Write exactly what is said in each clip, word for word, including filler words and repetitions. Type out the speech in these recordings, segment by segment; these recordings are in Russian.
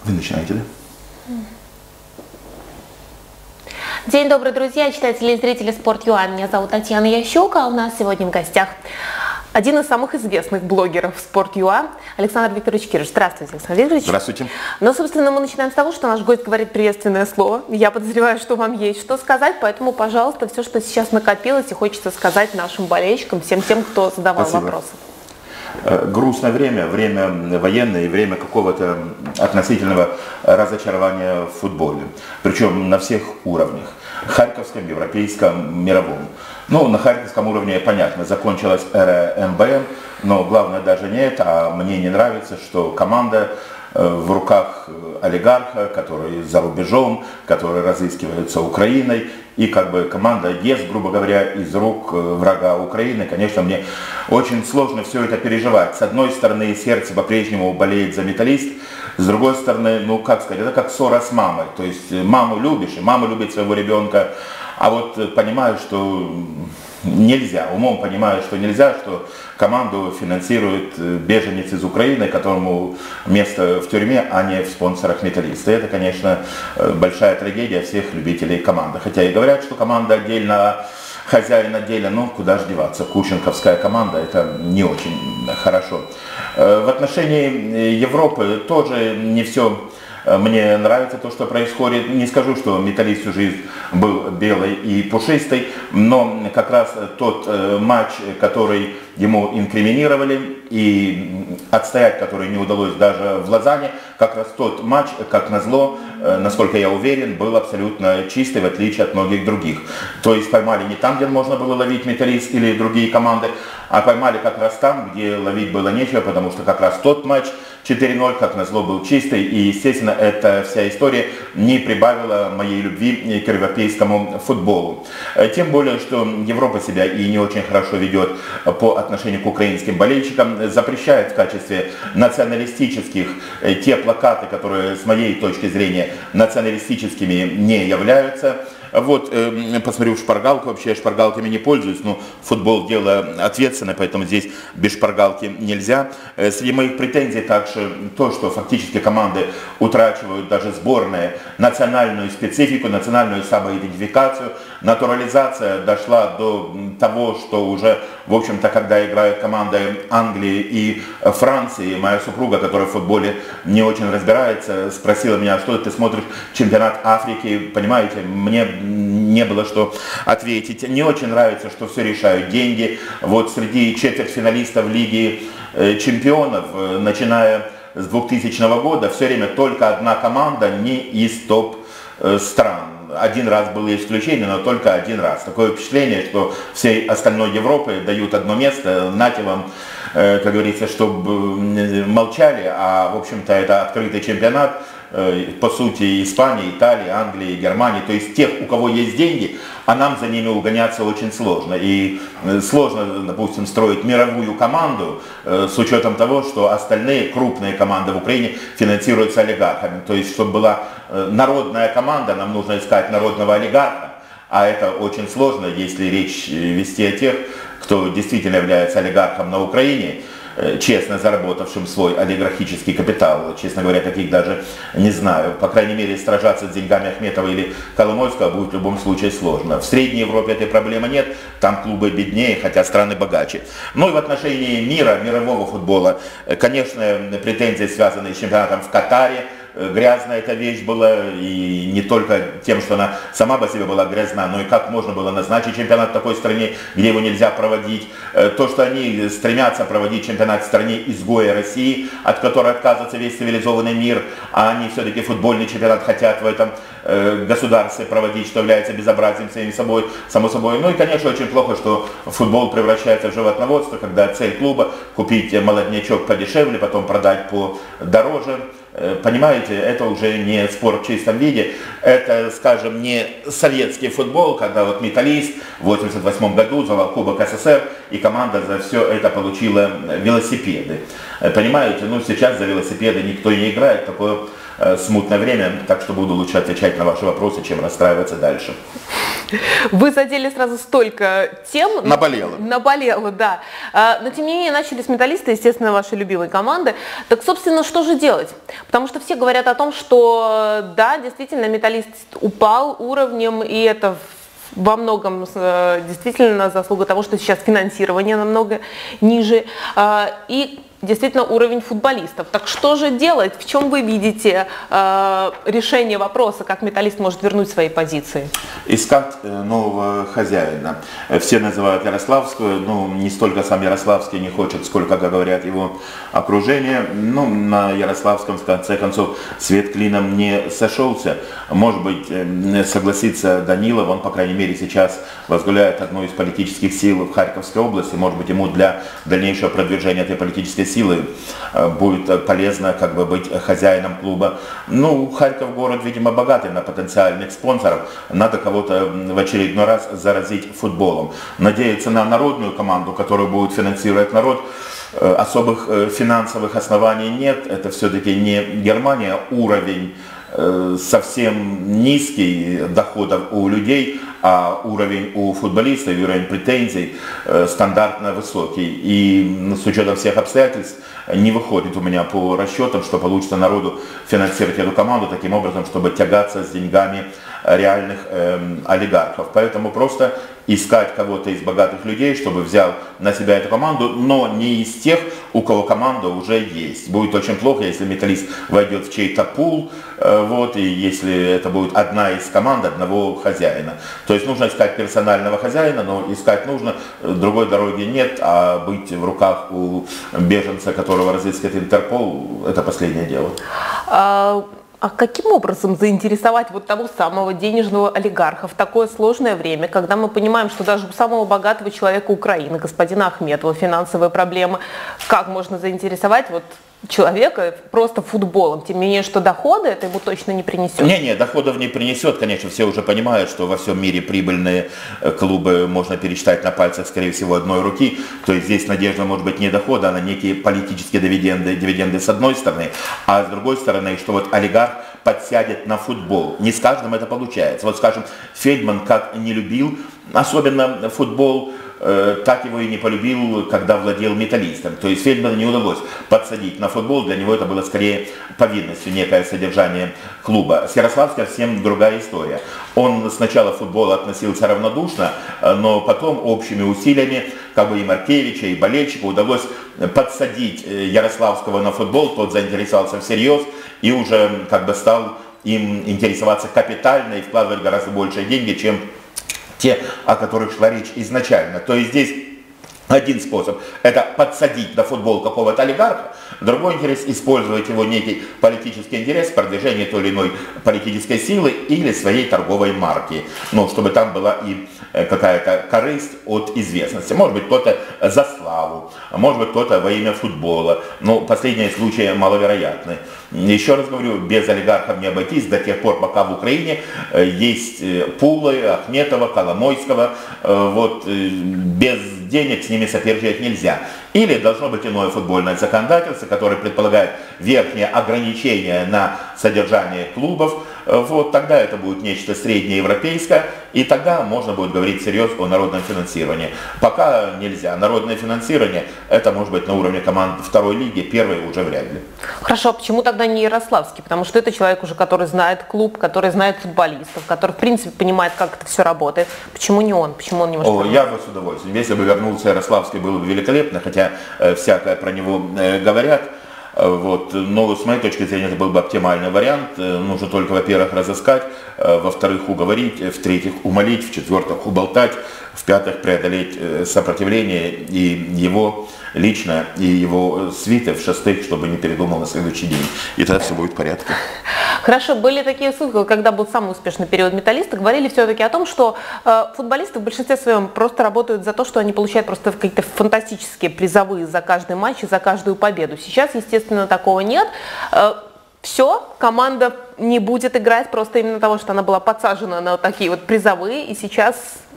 Вы начинаете, да? День добрый, друзья, читатели и зрители Спорт.ua. Меня зовут Татьяна Ящука, а у нас сегодня в гостях один из самых известных блогеров Спорт.ua Александр Викторович Кирш. Здравствуйте, Александр Викторович. Здравствуйте. Ну, собственно, мы начинаем с того, что наш гость говорит приветственное слово. Я подозреваю, что вам есть что сказать, поэтому, пожалуйста, все, что сейчас накопилось и хочется сказать нашим болельщикам, всем тем, кто задавал Спасибо. вопросы. Грустное время, время военное, время какого-то относительного разочарования в футболе. Причем на всех уровнях. Харьковском, европейском, мировом. Ну, на харьковском уровне понятно, закончилась эра эм бэ эм, но главное даже не это, а мне не нравится, что команда в руках олигарха, который за рубежом, который разыскивается Украиной, и как бы команда ест, грубо говоря, из рук врага Украины. Конечно, мне очень сложно все это переживать. С одной стороны, сердце по-прежнему болеет за Металлист, с другой стороны, ну как сказать, это как ссора с мамой. То есть маму любишь, и мама любит своего ребенка, а вот понимаю, что нельзя, умом понимаю, что нельзя, что команду финансирует беженец из Украины, которому место в тюрьме, а не в спонсорах Металлиста. Это, конечно, большая трагедия всех любителей команды. Хотя и говорят, что команда отдельно, хозяин отдельно, но куда же деваться, кученковская команда, это не очень хорошо. В отношении Европы тоже не все. Мне нравится то, что происходит. Не скажу, что Металлист всю жизнь был белый и пушистый, но как раз тот матч, который ему инкриминировали и отстоять который не удалось даже в Лозанне, как раз тот матч, как назло, насколько я уверен, был абсолютно чистый, в отличие от многих других. То есть поймали не там, где можно было ловить Металлист или другие команды, а поймали как раз там, где ловить было нечего, потому что как раз тот матч четыре ноль, как назло, был чистый, и, естественно, эта вся история не прибавила моей любви к европейскому футболу. Тем более, что Европа себя и не очень хорошо ведет по отношению к украинским болельщикам, запрещает в качестве националистических те плакаты, которые, с моей точки зрения, националистическими не являются. Вот, э, посмотрю в шпаргалку, вообще я шпаргалками не пользуюсь, но футбол дело ответственное, поэтому здесь без шпаргалки нельзя. Э, среди моих претензий также то, что фактически команды утрачивают, даже сборные, национальную специфику, национальную самоидентификацию. Натурализация дошла до того, что уже, в общем-то, когда играют команды Англии и Франции, моя супруга, которая в футболе не очень разбирается, спросила меня, что ты смотришь чемпионат Африки, понимаете, мне не было что ответить. Не очень нравится, что все решают деньги. Вот среди четвертьфиналистов Лиги чемпионов, начиная с двухтысячного года, все время только одна команда не из топ-стран. Один раз было исключение, но только один раз. Такое впечатление, что всей остальной Европы дают одно место, нате вам, как говорится, чтобы молчали, а в общем-то это открытый чемпионат, по сути, Испании, Италии, Англии, Германии, то есть тех, у кого есть деньги, а нам за ними угоняться очень сложно. И сложно, допустим, строить мировую команду с учетом того, что остальные крупные команды в Украине финансируются олигархами. То есть, чтобы была народная команда, нам нужно искать народного олигарха, а это очень сложно, если речь вести о тех, кто действительно является олигархом на Украине, честно заработавшим свой олигархический капитал. Честно говоря, таких даже не знаю. По крайней мере, сражаться с деньгами Ахметова или Коломойского будет в любом случае сложно. В Средней Европе этой проблемы нет, там клубы беднее, хотя страны богаче. Ну и в отношении мира, мирового футбола, конечно, претензии связаны с чемпионатом в Катаре. Грязная эта вещь была, и не только тем, что она сама по себе была грязна, но и как можно было назначить чемпионат в такой стране, где его нельзя проводить. То, что они стремятся проводить чемпионат в стране изгоя России, от которой отказывается весь цивилизованный мир, а они все-таки футбольный чемпионат хотят в этом государстве проводить, что является безобразием самим собой, само собой. Ну и, конечно, очень плохо, что футбол превращается в животноводство, когда цель клуба купить молоднячок подешевле, потом продать подороже. Понимаете, это уже не спорт в чистом виде, это, скажем, не советский футбол, когда вот Металлист в восемьдесят восьмом году взял Кубок СССР, и команда за все это получила велосипеды. Понимаете, ну сейчас за велосипеды никто не играет, такое смутное время, так что буду лучше отвечать на ваши вопросы, чем расстраиваться дальше. Вы задели сразу столько тем. Наболело. Наболело, да. Но тем не менее начали с Металлиста, естественно, вашей любимой команды. Так, собственно, что же делать? Потому что все говорят о том, что да, действительно, Металлист упал уровнем, и это во многом действительно заслуга того, что сейчас финансирование намного ниже. И действительно уровень футболистов. Так что же делать? В чем вы видите э, решение вопроса, как Металлист может вернуть свои позиции? Искать нового хозяина. Все называют Ярославскую, ну не столько сам Ярославский не хочет, сколько, как говорят, его окружение. Ну, на Ярославском, в конце концов, свет клином не сошелся. Может быть, согласится Данилов, он, по крайней мере, сейчас возглавляет одну из политических сил в Харьковской области. Может быть, ему для дальнейшего продвижения этой политической силы силы будет полезно как бы быть хозяином клуба. Ну, Харьков город, видимо, богатый на потенциальных спонсоров. Надо кого-то в очередной раз заразить футболом. Надеяться на народную команду, которую будет финансировать народ, особых финансовых оснований нет. Это все-таки не Германия, уровень совсем низкий доходов у людей, а уровень у футболистов, уровень претензий стандартно высокий. И с учетом всех обстоятельств не выходит у меня по расчетам, что получится народу финансировать эту команду таким образом, чтобы тягаться с деньгами реальных э, олигархов. Поэтому просто искать кого-то из богатых людей, чтобы взял на себя эту команду, но не из тех, у кого команда уже есть. Будет очень плохо, если Металлист войдет в чей-то пул, э, вот, и если это будет одна из команд одного хозяина. То есть нужно искать персонального хозяина, но искать нужно, другой дороги нет, а быть в руках у беженца, которого разыскивает Интерпол, это последнее дело. А каким образом заинтересовать вот того самого денежного олигарха в такое сложное время, когда мы понимаем, что даже у самого богатого человека Украины, господина Ахметова, финансовые проблемы, как можно заинтересовать вот человека просто футболом, тем не менее, что доходы это ему точно не принесет? Не-не, доходов не принесет, конечно, все уже понимают, что во всем мире прибыльные клубы можно пересчитать на пальцах, скорее всего, одной руки, то есть здесь надежда может быть не дохода, а на некие политические дивиденды, дивиденды с одной стороны, а с другой стороны, что вот олигарх подсядет на футбол. Не с каждым это получается. Вот, скажем, Фельдман как не любил, особенно футбол, так его и не полюбил, когда владел Металлистом. То есть Фельдману не удалось подсадить на футбол, для него это было скорее повинностью, некое содержание клуба. С Ярославским совсем другая история. Он сначала к футболу относился равнодушно, но потом общими усилиями, как бы и Маркевича, и болельщика удалось подсадить Ярославского на футбол, тот заинтересовался всерьез и уже как бы стал им интересоваться капитально и вкладывать гораздо больше деньги, чем те, о которых шла речь изначально. То есть здесь один способ – это подсадить на футбол какого-то олигарха, другой интерес – использовать его некий политический интерес в продвижении той или иной политической силы или своей торговой марки, ну, чтобы там была и какая-то корысть от известности. Может быть, кто-то за славу, может быть, кто-то во имя футбола, но последние случаи маловероятны. Еще раз говорю, без олигархов не обойтись до тех пор, пока в Украине есть пулы Ахметова, Коломойского, вот, без денег с ними соперничать нельзя. Или должно быть иное футбольное законодательство, которое предполагает верхнее ограничение на содержание клубов. Вот тогда это будет нечто среднеевропейское, и тогда можно будет говорить серьезно о народном финансировании. Пока нельзя. Народное финансирование это может быть на уровне команд второй лиги, первой уже вряд ли. Хорошо, а почему тогда не Ярославский? Потому что это человек уже, который знает клуб, который знает футболистов, который в принципе понимает, как это все работает. Почему не он? Почему он не может? О, я бы с удовольствием. Если бы вернулся Ярославский, было бы великолепно, хотя э, всякое про него э, говорят. Вот. Но с моей точки зрения это был бы оптимальный вариант. Нужно только, во-первых, разыскать, во-вторых, уговорить, в-третьих, умолить, в-четвертых, уболтать, в-пятых, преодолеть сопротивление и его лично, и его свиты, в-шестых, чтобы не передумал на следующий день. И тогда все будет в порядке. Хорошо, были такие слухи, когда был самый успешный период Металлиста, говорили все-таки о том, что э, футболисты в большинстве своем просто работают за то, что они получают просто какие-то фантастические призовые за каждый матч и за каждую победу. Сейчас, естественно, такого нет. Э, все, команда не будет играть просто именно того, что она была подсажена на такие вот призовые, и сейчас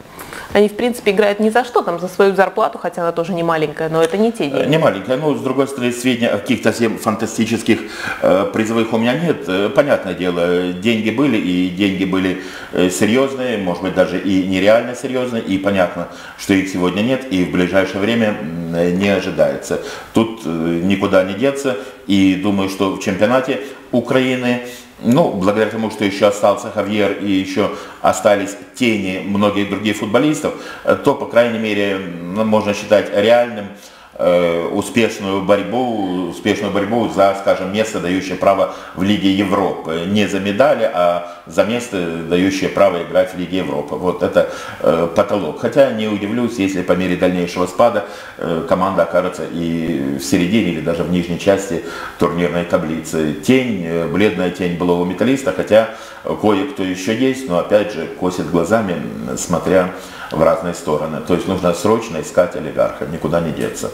Они, в принципе, играют ни за что, там, за свою зарплату, хотя она тоже не маленькая, но это не те деньги. Не маленькая, но, с другой стороны, сведения о каких-то всем фантастических э, призовых у меня нет. Э, понятное дело, деньги были, и деньги были э, серьезные, может быть, даже и нереально серьезные, и понятно, что их сегодня нет, и в ближайшее время э, не ожидается. Тут э, никуда не деться, и думаю, что в чемпионате Украины, ну, благодаря тому, что еще остался Хавьер и еще остались тени многих других футболистов, то, по крайней мере, можно считать реальным э, успешную борьбу, успешную борьбу за, скажем, место, дающее право в Лиге Европы. Не за медали, а за место, дающее право играть в Лиге Европы. Вот это э, потолок. Хотя не удивлюсь, если по мере дальнейшего спада э, команда окажется и в середине, или даже в нижней части турнирной таблицы. Тень, э, бледная тень былого Металлиста, хотя кое-кто еще есть, но опять же косит глазами, смотря в разные стороны. То есть нужно срочно искать олигарха, никуда не деться.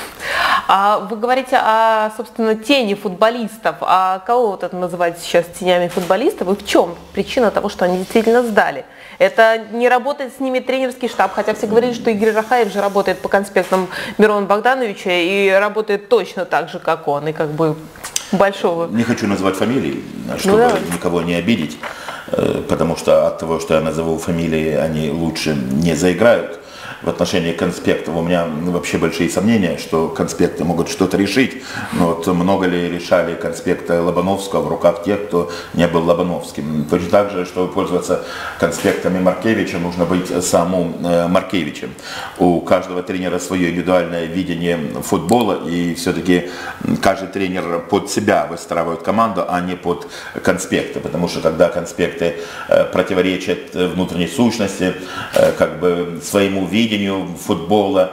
А вы говорите о, собственно, тени футболистов. А кого вот это называете сейчас тенями футболистов? И в чем причина того, что они действительно сдали? Это не работает с ними тренерский штаб, хотя все говорили, что Игорь Рахаев же работает по конспектам Мирона Богдановича и работает точно так же, как он, и как бы большого. Не хочу назвать фамилии, чтобы ну, да. никого не обидеть, потому что от того, что я назову фамилии, они лучше не заиграют. В отношении конспектов у меня вообще большие сомнения, что конспекты могут что-то решить. Но вот много ли решали конспекты Лобановского в руках тех, кто не был Лобановским. Точно так же, чтобы пользоваться конспектами Маркевича, нужно быть самым Маркевичем. У каждого тренера свое индивидуальное видение футбола, и все-таки каждый тренер под себя выстраивает команду, а не под конспекты. Потому что когда конспекты противоречат внутренней сущности, как бы своему видению, футбола,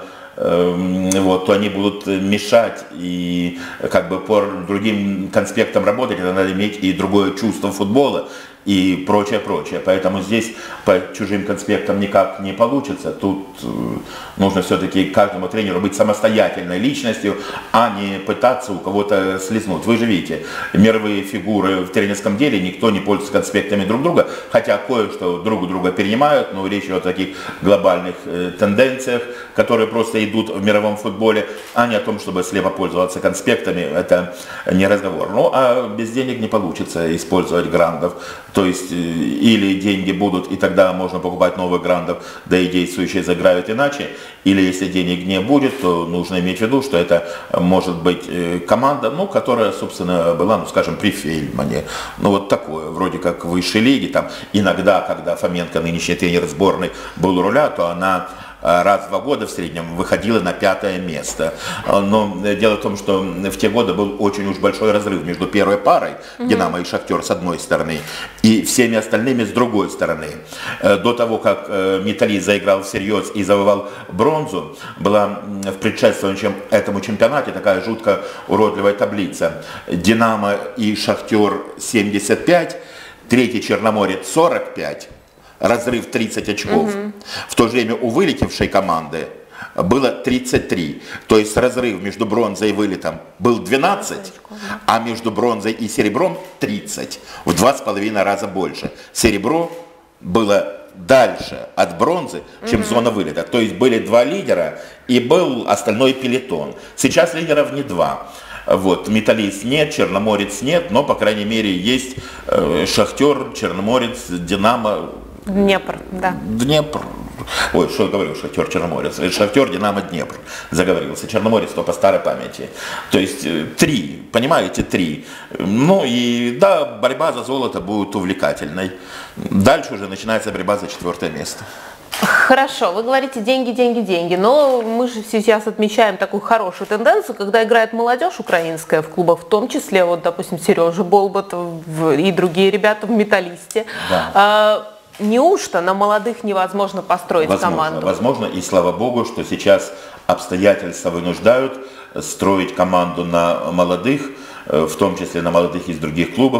э, вот, то они будут мешать и как бы по другим конспектам работать, это надо иметь и другое чувство футбола и прочее, прочее. Поэтому здесь по чужим конспектам никак не получится. Тут э, нужно все-таки каждому тренеру быть самостоятельной личностью, а не пытаться у кого-то слизнуть. Вы же видите, мировые фигуры в тренерском деле, никто не пользуется конспектами друг друга, хотя кое-что друг друга перенимают, но речь идет о таких глобальных э, тенденциях, которые просто идут в мировом футболе, а не о том, чтобы слепо пользоваться конспектами. Это не разговор. Ну, а без денег не получится использовать грандов. То есть или деньги будут, и тогда можно покупать новых грандов, да и действующие заиграют иначе, или если денег не будет, то нужно иметь в виду, что это может быть команда, ну, которая, собственно, была, ну, скажем, при Фельдмане. Ну, вот такое, вроде как в высшей лиге, там иногда, когда Фоменко, нынешний тренер сборной, был у руля, то она раз в два года в среднем выходила на пятое место. Но дело в том, что в те годы был очень уж большой разрыв между первой парой, mm-hmm. Динамо и Шахтер с одной стороны, и всеми остальными с другой стороны. До того, как Металлист заиграл всерьез и завоевал бронзу, была в предшествующем этому чемпионате такая жутко уродливая таблица. Динамо и Шахтер семьдесят пять, третий Черноморец сорок пять. Разрыв тридцать очков. Угу. В то же время у вылетевшей команды было тридцать три. То есть разрыв между бронзой и вылетом был двенадцать, а между бронзой и серебром тридцать. В два с половиной раза больше. Серебро было дальше от бронзы, чем угу. зона вылета. То есть были два лидера и был остальной пелетон. Сейчас лидеров не два. Вот, Металлист нет, Черноморец нет, но, по крайней мере, есть э, Шахтер, Черноморец, Динамо. Днепр, да. Днепр. Ой, что я говорил, Шахтер, Черноморец. Шахтер, Динамо, Днепр. Заговорился. Черноморец, то по старой памяти. То есть три, понимаете, три. Ну и да, борьба за золото будет увлекательной. Дальше уже начинается борьба за четвертое место. Хорошо, вы говорите деньги, деньги, деньги, но мы же сейчас отмечаем такую хорошую тенденцию, когда играет молодежь украинская в клубах, в том числе, вот, допустим, Сережа Болбат и другие ребята в Металлисте. Да. А, неужто на молодых невозможно построить возможно, команду? Возможно, и слава богу, что сейчас обстоятельства вынуждают строить команду на молодых, в том числе на молодых из других клубов.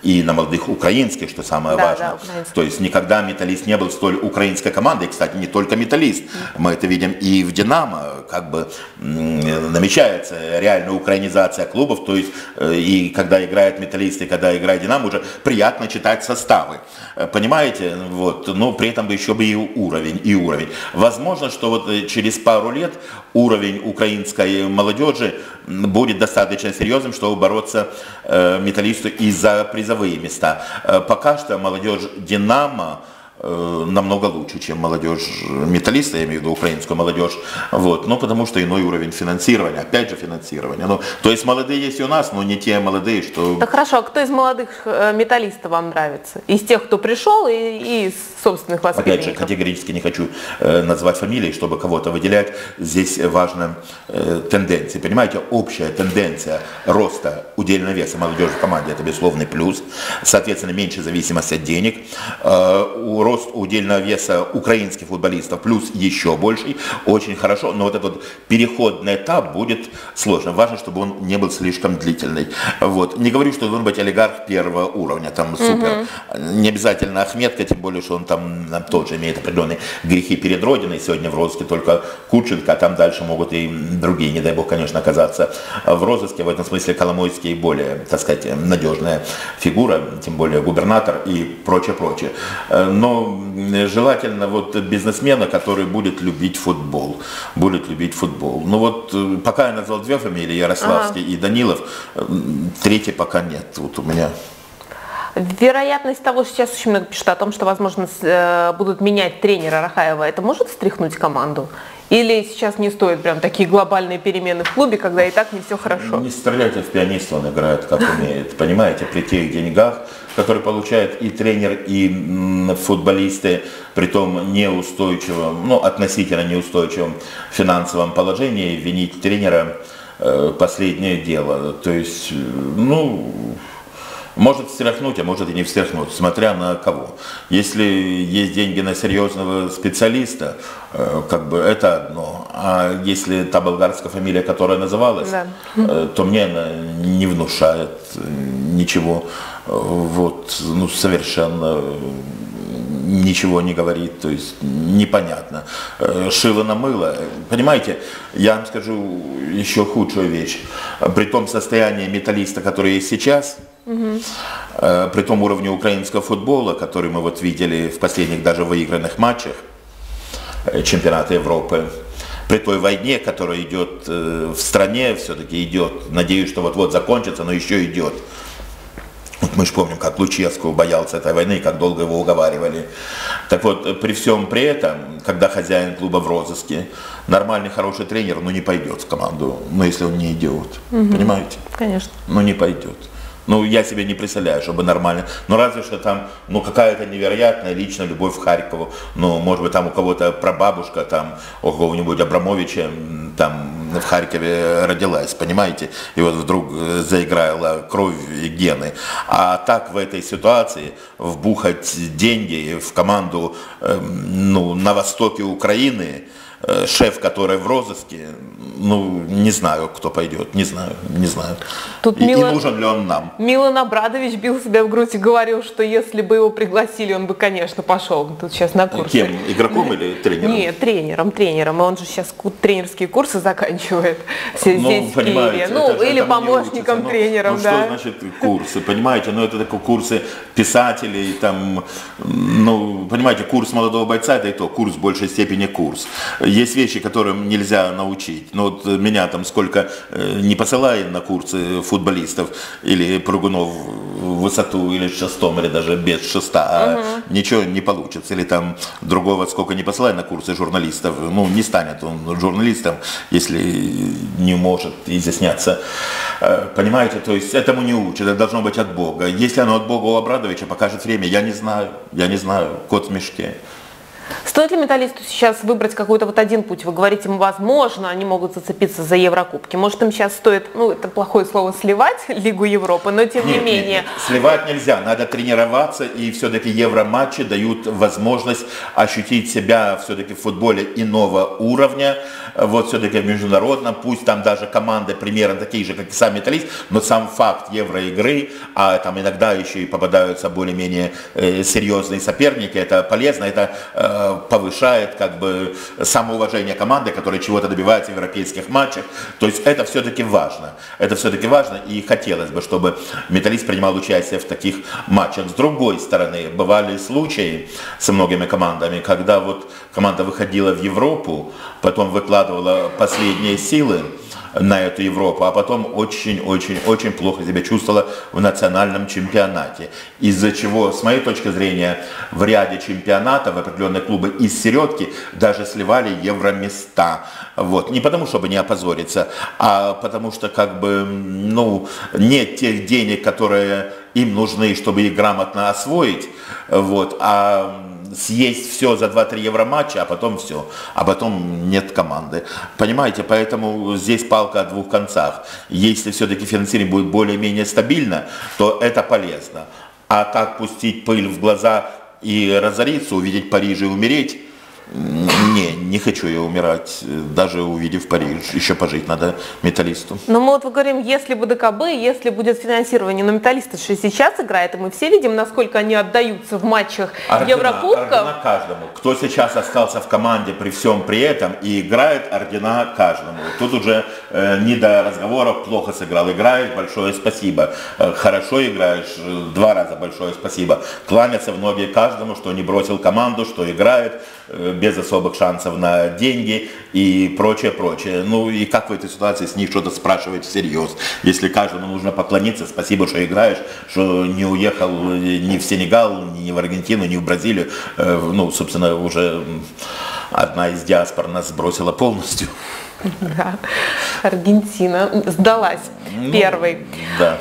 и на молодых украинских, что самое да, важное. Да, То есть никогда «Металлист» не был столь украинской командой. Кстати, не только «Металлист». Мы это видим и в «Динамо». Как бы намечается реальная украинизация клубов. То есть и когда играет «Металлист», и когда играет «Динамо», уже приятно читать составы. Понимаете? Вот. Но при этом бы еще бы и уровень, и уровень. Возможно, что вот через пару лет уровень украинской молодежи будет достаточно серьезным, чтобы бороться э, «Металлисту» и за призовые места. Э, пока что молодежь «Динамо» э, намного лучше, чем молодежь «Металлиста», я имею в виду украинскую молодежь, вот, ну потому что иной уровень финансирования, опять же финансирование. Ну, то есть молодые есть и у нас, но не те молодые, что... Так хорошо, а кто из молодых э, «Металлистов» вам нравится? Из тех, кто пришел, и, и из собственных воспитанников? Опять же, категорически не хочу э, назвать фамилии, чтобы кого-то выделять. Здесь важна э, тенденция. Понимаете, общая тенденция роста удельного веса молодежи в команде – это безусловный плюс. Соответственно, меньше зависимость от денег. Э, рост удельного веса украинских футболистов плюс еще больший. Очень хорошо. Но вот этот переходный этап будет сложным. Важно, чтобы он не был слишком длительный. Вот. Не говорю, что должен быть олигарх первого уровня. Там супер. Угу. Не обязательно Ахметка, тем более, что он там Там тоже имеет определенные грехи перед Родиной. Сегодня в розыске только Курченко, а там дальше могут и другие, не дай бог, конечно, оказаться в розыске. В этом смысле Коломойский более, так сказать, надежная фигура, тем более губернатор и прочее, прочее. Но желательно вот бизнесмена, который будет любить футбол. Будет любить футбол. Ну вот пока я назвал две фамилии, Ярославский ага. и Данилов, третьей пока нет. Вот у меня... Вероятность того, что сейчас очень много пишут о том, что, возможно, будут менять тренера Рахаева, это может встряхнуть команду? Или сейчас не стоит прям такие глобальные перемены в клубе, когда и так не все хорошо? Не стреляйте в пианиста, он играет как умеет. Понимаете, при тех деньгах, которые получают и тренер, и футболисты, при том неустойчивом, ну, относительно неустойчивом финансовом положении, винить тренера последнее дело. То есть, ну... Может встряхнуть, а может и не встряхнуть, смотря на кого. Если есть деньги на серьезного специалиста, как бы это одно. А если та болгарская фамилия, которая называлась, да. то мне она не внушает ничего. Вот, ну, совершенно ничего не говорит, то есть непонятно. Шило на мыло. Понимаете, я вам скажу еще худшую вещь. При том состоянии «Металлиста», который есть сейчас, угу. при том уровне украинского футбола, который мы вот видели в последних даже выигранных матчах чемпионата Европы, при той войне, которая идет в стране, все-таки идет, надеюсь, что вот-вот закончится, но еще идет. Вот мы же помним, как Луческу боялся этой войны, как долго его уговаривали. Так вот, при всем при этом, когда хозяин клуба в розыске, нормальный, хороший тренер, ну не пойдет в команду, ну если он не идиот. Угу. Понимаете? Конечно. Ну не пойдет. Ну, я себе не представляю, чтобы нормально. Ну, разве что там, ну, какая-то невероятная личная любовь к Харькову. Ну, может быть, там у кого-то прабабушка, там, у кого-нибудь Абрамовича, там, в Харькове родилась, понимаете? И вот вдруг заиграла кровь и гены. А так в этой ситуации вбухать деньги в команду, ну, на востоке Украины, шеф, который в розыске, ну, не знаю, кто пойдет, не знаю, не знаю. Тут и, Милан, и нужен ли он нам? Милан Абрадович бил себя в грудь и говорил, что если бы его пригласили, он бы, конечно, пошел. Тут сейчас на курсы. Кем? Игроком или тренером? Нет, тренером, тренером. И он же сейчас тренерские курсы заканчивает здесь, ну, в Киеве. Ну, это, или помощником ну, тренером, ну, да. Что значит курсы, понимаете? Ну, это такие курсы писателей, там, ну, понимаете, курс молодого бойца, это и то, курс в большей степени курс. Есть вещи, которым нельзя научить. Но вот меня там сколько не посылают на курсы футболистов или прыгунов в высоту или в шестом, или даже без шеста, а угу. ничего не получится. Или там другого сколько не посылают на курсы журналистов, ну не станет он журналистом, если не может изъясняться. Понимаете, то есть этому не учат, это должно быть от Бога. Если оно от Бога у Абрадовича, покажет время, я не знаю, я не знаю, кот в мешке. Стоит ли металлисту сейчас выбрать какой-то вот один путь? Вы говорите, возможно, они могут зацепиться за Еврокубки. Может, им сейчас стоит, ну, это плохое слово, сливать Лигу Европы, но тем нет, не менее... Нет, нет. Сливать нельзя, надо тренироваться, и все-таки евроматчи дают возможность ощутить себя все-таки в футболе иного уровня, вот все-таки в международном, пусть там даже команды примерно такие же, как и сам металлист, но сам факт евроигры, а там иногда еще и попадаются более-менее э, серьезные соперники, это полезно, это э, повышает как бы самоуважение команды, которая чего-то добивается в европейских матчах. То есть это все-таки важно. Это все-таки важно, и хотелось бы, чтобы металлист принимал участие в таких матчах. С другой стороны, бывали случаи со многими командами, когда вот команда выходила в Европу, потом выкладывала последние силы на эту Европу, а потом очень-очень-очень плохо себя чувствовала в национальном чемпионате. Из-за чего, с моей точки зрения, в ряде чемпионатов определенные клубы из середки даже сливали евроместа. Вот. Не потому, чтобы не опозориться, а потому что как бы, ну, нет тех денег, которые им нужны, чтобы их грамотно освоить, вот, а съесть все за два-три евроматча, а потом все, а потом нет команды. Понимаете, поэтому здесь палка о двух концах. Если все-таки финансирование будет более-менее стабильно, то это полезно. А так пустить пыль в глаза и разориться, увидеть Париж и умереть, не, не хочу я умирать, даже увидев Париж. Еще пожить надо металлисту. Но мы вот говорим, если бы ДКБ, если будет финансирование, но металлисты же сейчас играет, и мы все видим, насколько они отдаются в матчах ордена, Еврокубков. Ордена каждому. Кто сейчас остался в команде при всем при этом и играет, ордена каждому. Тут уже э, не до разговоров, плохо сыграл, играешь, большое спасибо. Э, хорошо играешь, два раза большое спасибо. Кланяться в ноги каждому, что не бросил команду, что играет э, без особых шансов на деньги и прочее, прочее. Ну и как в этой ситуации с них что-то спрашивать всерьез? Если каждому нужно поклониться, спасибо, что играешь, что не уехал ни в Сенегал, ни в Аргентину, ни в Бразилию. Ну, собственно, уже одна из диаспор нас сбросила полностью. Да, Аргентина сдалась ну, первой. Да.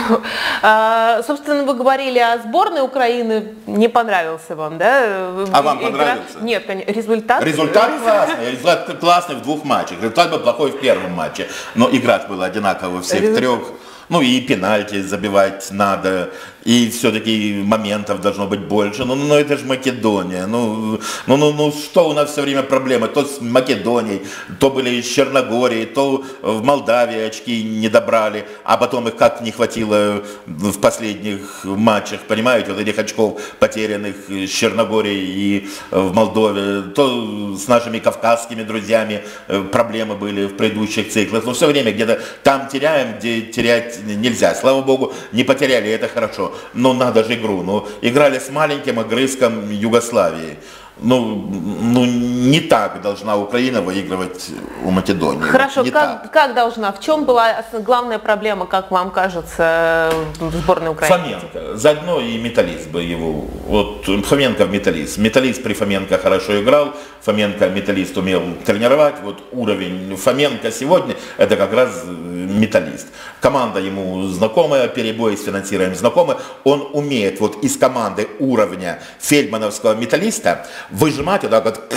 А, собственно, вы говорили о сборной Украины, не понравился вам, да? А вам Игра... понравился? Нет, конечно. Результат? Результат классный, результат классный в двух матчах. Результат был плохой в первом матче, но играть было одинаково во всех Результат... трех. Ну и пенальти забивать надо, и все-таки моментов должно быть больше. Ну, ну это же Македония. Ну, ну, ну, ну что у нас все время проблемы? То с Македонией, то были с Черногорией, то в Молдавии очки не добрали, а потом их как не хватило в последних матчах, понимаете, вот этих очков потерянных с Черногорией и в Молдове, то с нашими кавказскими друзьями проблемы были в предыдущих циклах. Но все время где-то там теряем, где терять нельзя. Слава богу, не потеряли, это хорошо. Но надо же игру. Ну, играли с маленьким огрызком Югославии. Ну, ну, не так должна Украина выигрывать у Македонии. Хорошо, не как, как должна? В чем была главная проблема, как вам кажется, в сборной Украины? Фоменко. Заодно и Металлист бы его. Вот Фоменко в Металлист. Металлист при Фоменко хорошо играл. Фоменко Металлист умел тренировать. Вот уровень Фоменко сегодня это как раз Металлист. Команда ему знакомая, перебои с финансированием знакомы. Он умеет вот из команды уровня фельдмановского Металлиста выжимать вот так вот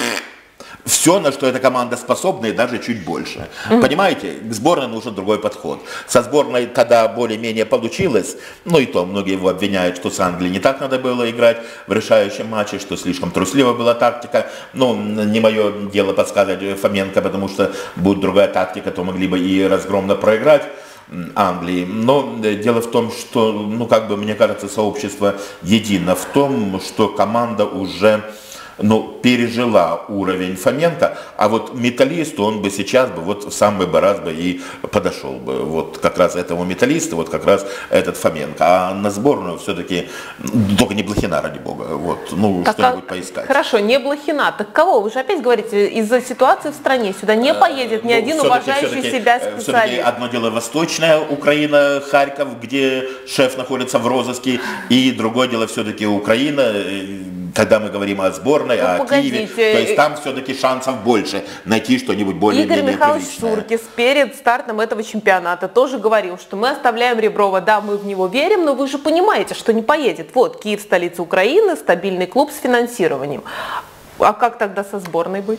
все, на что эта команда способна, и даже чуть больше. Mm-hmm. Понимаете, к сборной нужен другой подход. Со сборной тогда более-менее получилось, ну и то многие его обвиняют, что с Англией не так надо было играть в решающем матче, что слишком трусливо была тактика. Ну, не мое дело подсказывать Фоменко, потому что будет другая тактика, то могли бы и разгромно проиграть Англии. Но дело в том, что, ну, как бы, мне кажется, сообщество едино в том, что команда уже, ну, пережила уровень Фоменко, а вот Металлисту он бы сейчас бы вот сам бы раз бы и подошел бы. Вот как раз этому Металлисту, вот как раз этот Фоменко. А на сборную все-таки, только не Блохина, ради бога, вот, ну, так что-нибудь а, поискать. Хорошо, не Блохина. Так кого? Вы же опять говорите, из-за ситуации в стране сюда не поедет ни ну, один уважающий себя специалист. Все-таки одно дело Восточная Украина, Харьков, где шеф находится в розыске, и другое дело все-таки Украина, когда мы говорим о сборной, ну, о погодите. Киеве, то есть там все-таки шансов больше найти что-нибудь более-менее Игорь Михайлович Суркис перед стартом этого чемпионата тоже говорил, что мы оставляем Реброва, да, мы в него верим, но вы же понимаете, что не поедет. Вот, Киев, столица Украины, стабильный клуб с финансированием. А как тогда со сборной быть?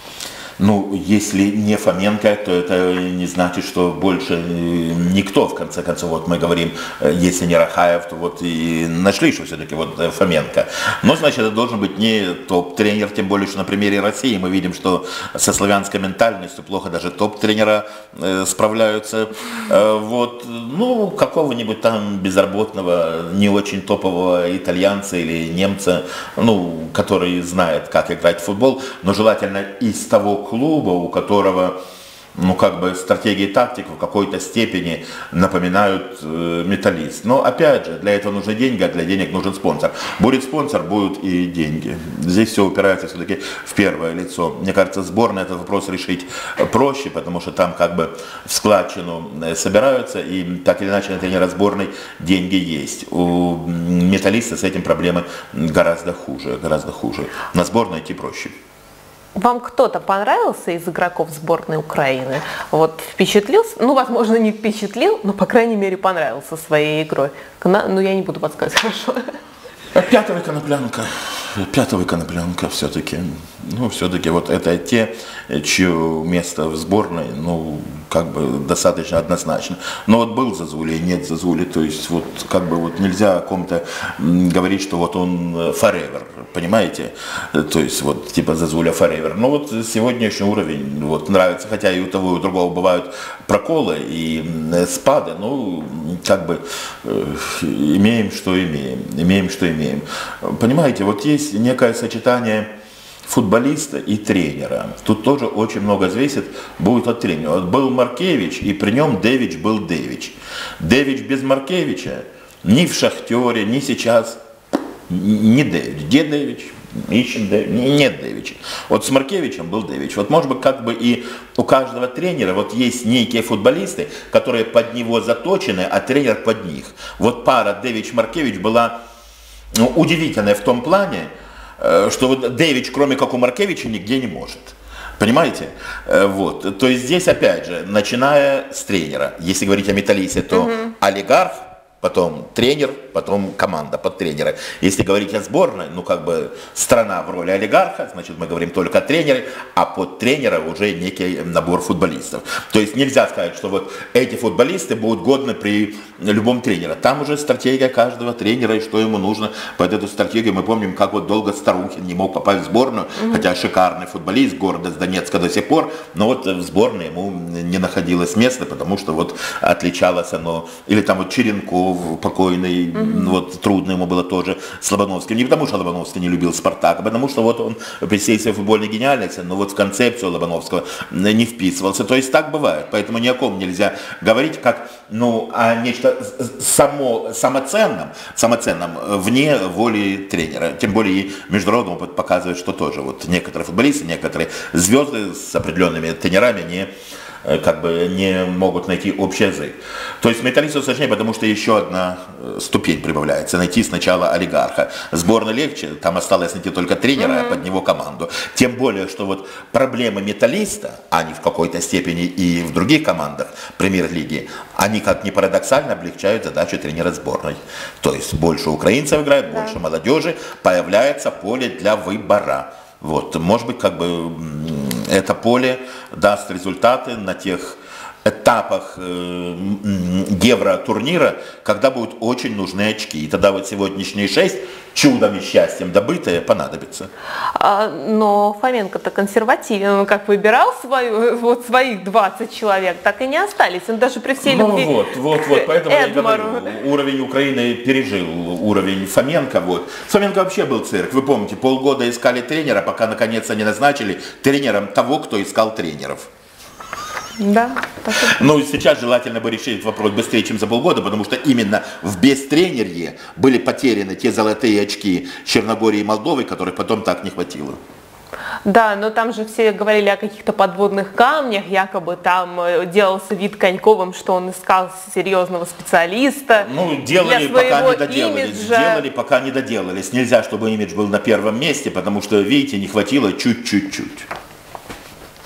Ну, если не Фоменко, то это не значит, что больше никто, в конце концов, вот мы говорим, если не Рахаев, то вот и нашли, что все-таки вот Фоменко. Но, значит, это должен быть не топ-тренер, тем более, что на примере России мы видим, что со славянской ментальностью плохо даже топ-тренера э, справляются. Э, вот, ну, какого-нибудь там безработного, не очень топового итальянца или немца, ну, который знает, как играть в футбол, но желательно из того клуба, у которого, ну, как бы стратегии и тактика в какой-то степени напоминают э, Металлист. Но, опять же, для этого нужны деньги, а для денег нужен спонсор. Будет спонсор, будут и деньги. Здесь все упирается все-таки в первое лицо. Мне кажется, сборная этот вопрос решить проще, потому что там как бы в складчину собираются, и так или иначе на тренера сборной деньги есть. У Металлиста с этим проблемы гораздо хуже, гораздо хуже. На сборную идти проще. Вам кто-то понравился из игроков сборной Украины? Вот впечатлил? Ну, возможно, не впечатлил, но, по крайней мере, понравился своей игрой. Ну, я не буду подсказывать, хорошо. Пятого Коноплянка. Пятого Коноплянка все-таки. Ну, все-таки вот это те, чье место в сборной, ну, как бы достаточно однозначно. Но вот был Зозуля и нет Зозули, то есть вот как бы вот нельзя о ком-то говорить, что вот он forever, понимаете? То есть вот типа Зозуля forever. Но вот сегодняшний уровень вот нравится, хотя и у того, и у другого бывают проколы и спады, ну, как бы э, имеем, что имеем, имеем, что имеем. Понимаете, вот есть некое сочетание футболиста и тренера. Тут тоже очень много зависит будет от тренера. Вот был Маркевич, и при нем Девич был Девич. Девич без Маркевича ни в Шахтере, ни сейчас не Девич. Где Девич? Ищем Девич. Нет Девича. Вот с Маркевичем был Девич. Вот может быть как бы и у каждого тренера вот есть некие футболисты, которые под него заточены, а тренер под них. Вот пара Девич-Маркевич была, ну, удивительная в том плане, что вот Девич, кроме как у Маркевича, нигде не может. Понимаете? Вот. То есть здесь, опять же, начиная с тренера. Если говорить о Металлисте, то угу. олигарх, потом тренер, потом команда под тренера. Если говорить о сборной, ну как бы страна в роли олигарха, значит мы говорим только о тренере, а под тренера уже некий набор футболистов. То есть нельзя сказать, что вот эти футболисты будут годны при любом тренере. Там уже стратегия каждого тренера и что ему нужно под эту стратегию. Мы помним, как вот долго Старухин не мог попасть в сборную, mm-hmm. хотя шикарный футболист, гордость Донецка до сих пор, но вот в сборной ему не находилось места, потому что вот отличалось оно, или там вот Черенков, покойный, mm-hmm. вот трудно ему было тоже с Лобановским. Не потому, что Лобановский не любил Спартак, а потому, что вот он при всей своей футбольной гениальности, но вот в концепцию Лобановского не вписывался. То есть так бывает. Поэтому ни о ком нельзя говорить как, ну, о нечто само, самоценном, самоценном вне воли тренера. Тем более и международный опыт показывает, что тоже вот некоторые футболисты, некоторые звезды с определенными тренерами не как бы не могут найти общий язык. То есть Металлисту сложнее, потому что еще одна ступень прибавляется. Найти сначала олигарха. Сборной легче, там осталось найти только тренера, mm-hmm. а под него команду. Тем более, что вот проблемы Металлиста, они в какой-то степени и в других командах премьер-лиги, они, как ни парадоксально, облегчают задачу тренера сборной. То есть больше украинцев играет, yeah. больше молодежи, появляется поле для выбора. Вот, может быть, как бы это поле даст результаты на тех этапах э, евро-турнира, когда будут очень нужны очки. И тогда вот сегодняшние шесть чудом и счастьем добытые понадобится. А, но Фоменко-то консервативен. Он как выбирал свою, вот своих двадцать человек, так и не остались. Он даже при всей ну любви вот, вот, вот, поэтому Эдмару. я говорю, уровень Украины пережил уровень Фоменко. Вот. Фоменко вообще был цирк. Вы помните, полгода искали тренера, пока наконец они назначили тренером того, кто искал тренеров. Да. Ну, сейчас желательно бы решить вопрос быстрее, чем за полгода, потому что именно в бестренерье были потеряны те золотые очки Черногории и Молдовы, которых потом так не хватило. Да, но там же все говорили о каких-то подводных камнях, якобы там делался вид Коньковым, что он искал серьезного специалиста. Ну, делали, пока не доделались. Делали, пока не доделались. Нельзя, чтобы имидж был на первом месте, потому что, видите, не хватило чуть-чуть-чуть.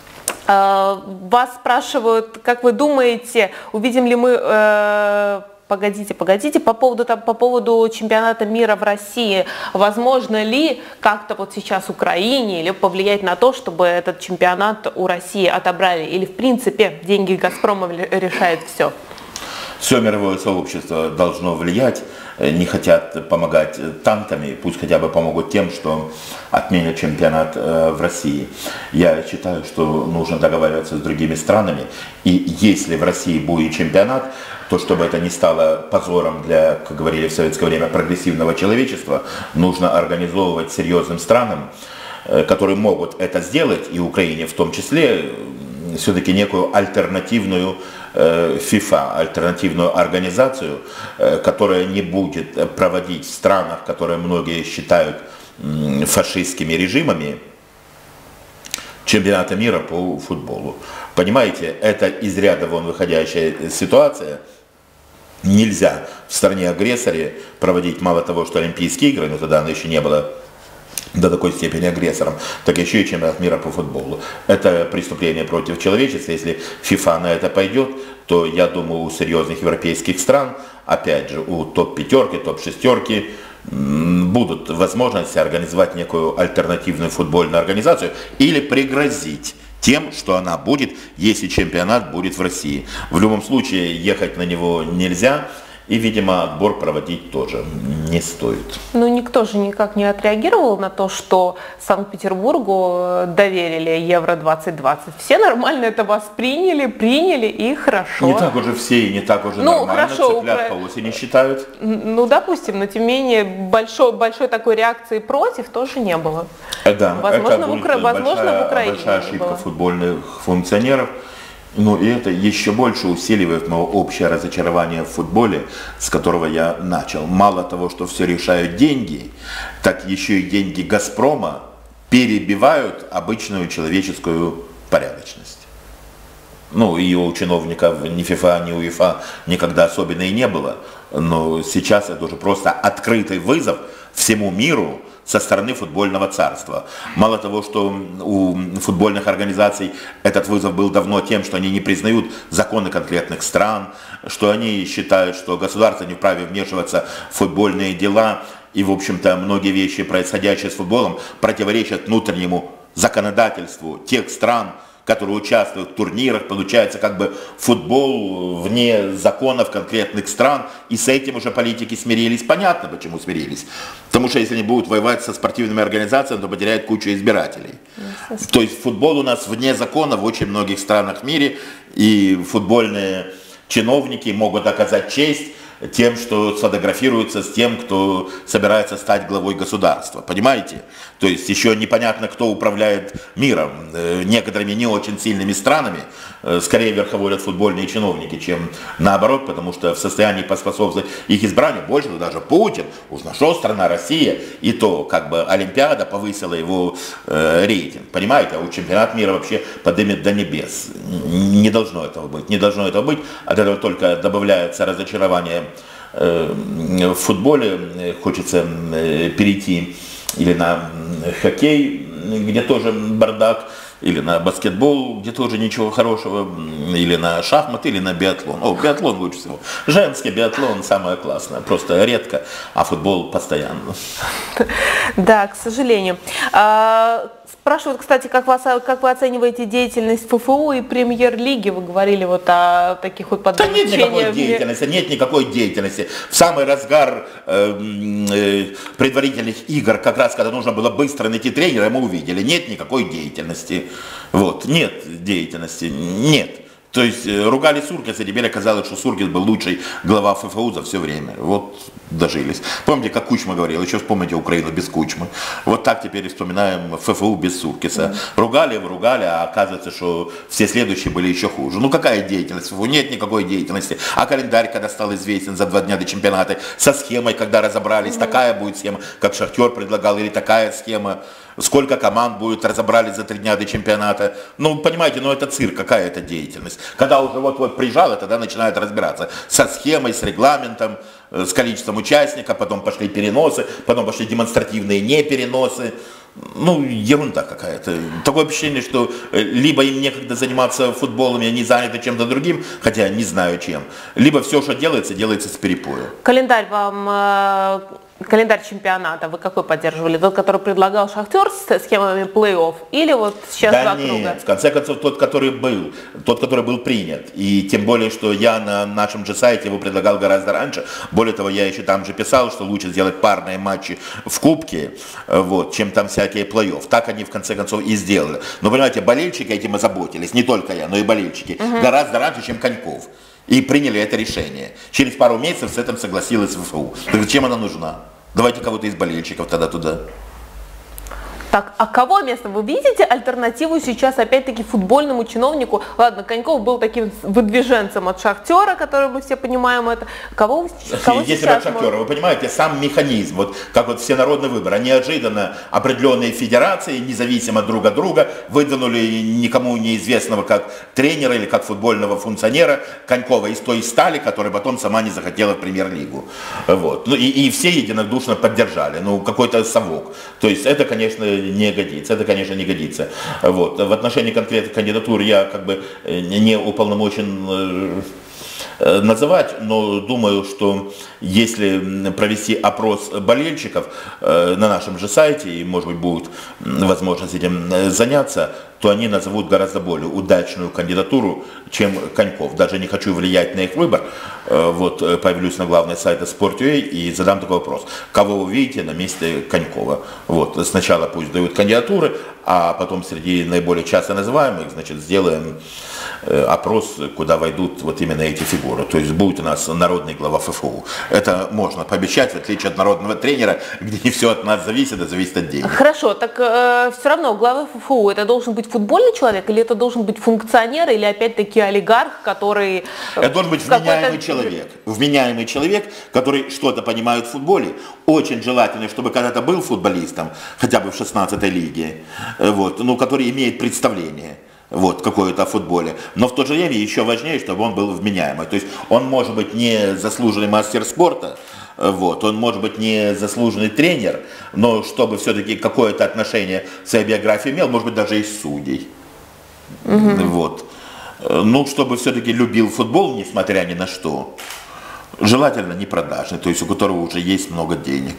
Вас спрашивают, как вы думаете, увидим ли мы э, погодите, погодите, по поводу, там, по поводу чемпионата мира в России, возможно ли как-то вот сейчас Украине или повлиять на то, чтобы этот чемпионат у России отобрали? Или в принципе деньги «Газпрома» решают все? Все мировое сообщество должно влиять, не хотят помогать танками, пусть хотя бы помогут тем, что отменят чемпионат в России. Я считаю, что нужно договариваться с другими странами, и если в России будет чемпионат, то чтобы это не стало позором для, как говорили в советское время, прогрессивного человечества, нужно организовывать серьезным странам, которые могут это сделать, и Украине в том числе, все-таки некую альтернативную ФИФА, альтернативную организацию, которая не будет проводить в странах, которые многие считают фашистскими режимами, чемпионата мира по футболу. Понимаете, это из ряда вон выходящая ситуация. Нельзя в стране-агрессоре проводить мало того, что Олимпийские игры, но тогда оно еще не было до такой степени агрессором, так еще и чемпионат мира по футболу. Это преступление против человечества. Если ФИФА на это пойдет, то я думаю, у серьезных европейских стран, опять же, у топ-пятерки, топ-шестерки, будут возможности организовать некую альтернативную футбольную организацию или пригрозить тем, что она будет, если чемпионат будет в России. В любом случае, ехать на него нельзя. И, видимо, отбор проводить тоже не стоит. Ну, никто же никак не отреагировал на то, что Санкт-Петербургу доверили Евро двадцать двадцать. Все нормально это восприняли, приняли, и хорошо. Не так уже все и не так уже ну, нормально. Хорошо, Цыплят по осени считают. Ну, допустим, но тем не менее большой, большой такой реакции против тоже не было. Да, возможно, это в, Укра... возможно большая, в Украине большая не ошибка было. футбольных функционеров. Ну и это еще больше усиливает мое общее разочарование в футболе, с которого я начал. Мало того, что все решают деньги, так еще и деньги «Газпрома» перебивают обычную человеческую порядочность. Ну и у чиновников ни ФИФА, ни УЕФА никогда особенно и не было. Но сейчас это уже просто открытый вызов всему миру со стороны футбольного царства. Мало того, что у футбольных организаций этот вызов был давно тем, что они не признают законы конкретных стран, что они считают, что государство не вправе вмешиваться в футбольные дела, и, в общем-то, многие вещи, происходящие с футболом, противоречат внутреннему законодательству тех стран, которые участвуют в турнирах. Получается как бы футбол вне законов конкретных стран, и с этим уже политики смирились. Понятно, почему смирились. Потому что если они будут воевать со спортивными организациями, то потеряют кучу избирателей. То есть футбол у нас вне закона в очень многих странах в мире, и футбольные чиновники могут оказать честь тем, что сфотографируются с тем, кто собирается стать главой государства. Понимаете? То есть еще непонятно, кто управляет миром. Некоторыми не очень сильными странами скорее верховодят футбольные чиновники, чем наоборот, потому что в состоянии поспособствовать их избранию больше, даже Путин, уж нашел страна Россия, и то как бы Олимпиада повысила его э, рейтинг. Понимаете? А у чемпионат мира вообще поднимет до небес. Не должно этого быть. Не должно этого быть. От этого только добавляется разочарование в футболе. Хочется перейти или на хоккей, где тоже бардак, или на баскетбол, где тоже ничего хорошего, или на шахматы, или на биатлон. О, биатлон лучше всего. Женский биатлон самое классное, просто редко, а футбол постоянно. Да, к сожалению. Спрашивают, кстати, как, вас, как вы оцениваете деятельность ФФУ и Премьер-лиги? Вы говорили вот о таких вот подведениях. Да нет никакой деятельности, нет никакой деятельности. В самый разгар э, э, предварительных игр, как раз когда нужно было быстро найти тренера, мы увидели, нет никакой деятельности. Вот, нет деятельности, нет. То есть ругали Суркиса, и теперь оказалось, что Суркис был лучший глава ФФУ за все время. Вот дожились. Помните, как Кучма говорил, еще вспомните Украину без Кучмы. Вот так теперь вспоминаем ФФУ без Суркиса. Mm-hmm. Ругали, ругали, а оказывается, что все следующие были еще хуже. Ну какая деятельность? ФФУ нет никакой деятельности. А календарь, когда стал известен за два дня до чемпионата, со схемой, когда разобрались, mm-hmm. такая будет схема, как Шахтер предлагал, или такая схема. Сколько команд будет, разобрались за три дня до чемпионата. Ну, понимаете, ну это цирк, какая это деятельность. Когда уже вот-вот приезжало, тогда начинают разбираться со схемой, с регламентом, с количеством участников, потом пошли переносы, потом пошли демонстративные не переносы. ну, ерунда какая-то. Такое ощущение, что либо им некогда заниматься футболом, и они заняты чем-то другим, хотя не знаю чем, либо все, что делается, делается с перепою. Календарь вам, э, календарь чемпионата вы какой поддерживали? Тот, который предлагал Шахтер с схемами плей-офф, или вот сейчас да два нет, круга? В конце концов, тот, который был, тот, который был принят. И тем более, что я на нашем же сайте его предлагал гораздо раньше. Более того, я еще там же писал, что лучше сделать парные матчи в Кубке, вот, чем там всякие плей-офф. Так они в конце концов и сделали. Но понимаете, болельщики этим озаботились, не только я, но и болельщики, угу. гораздо раньше, чем Коньков. И приняли это решение. Через пару месяцев с этим согласилась ВФУ. Так зачем она нужна? Давайте кого-то из болельщиков тогда туда. Так, а кого место? Вы видите альтернативу сейчас опять-таки футбольному чиновнику? Ладно, Коньков был таким выдвиженцем от Шахтера, который мы все понимаем это. Кого, кого Если сейчас от Шахтера, вы понимаете, сам механизм, вот как вот всенародный выбор, неожиданно определенные федерации, независимо друг от друга, выдвинули никому неизвестного как тренера или как футбольного функционера Конькова из той стали, которая потом сама не захотела в премьер-лигу. Вот. Ну, и, и все единодушно поддержали. Ну, какой-то совок. То есть это, конечно, не годится. Это, конечно, не годится. Вот. В отношении конкретных кандидатур я как бы не уполномочен называть, но думаю, что если провести опрос болельщиков на нашем же сайте, и, может быть, будет возможность этим заняться, то они назовут гораздо более удачную кандидатуру, чем Коньков. Даже не хочу влиять на их выбор. Вот, появлюсь на главной сайте Sport.ua и задам такой вопрос. Кого вы видите на месте Конькова? Вот, сначала пусть дают кандидатуры, а потом среди наиболее часто называемых, значит, сделаем опрос, куда войдут вот именно эти фигуры. То есть будет у нас народный глава ФФУ. Это можно пообещать, в отличие от народного тренера, где не все от нас зависит, а зависит от денег. Хорошо, так э, все равно глава ФФУ это должен быть футбольный человек, или это должен быть функционер, или опять-таки олигарх, который... Это должен быть вменяемый человек. Вменяемый человек, который что-то понимает в футболе. Очень желательно, чтобы когда-то был футболистом, хотя бы в шестнадцатой лиге, вот, ну, который имеет представление. Вот, какое-то о футболе. Но в то же время еще важнее, чтобы он был вменяемый. То есть он может быть не заслуженный мастер спорта, вот, он может быть не заслуженный тренер, но чтобы все-таки какое-то отношение к своей биографии имел, может быть даже из судей. Угу. Вот. Ну, чтобы все-таки любил футбол, несмотря ни на что. Желательно не продажный, то есть у которого уже есть много денег.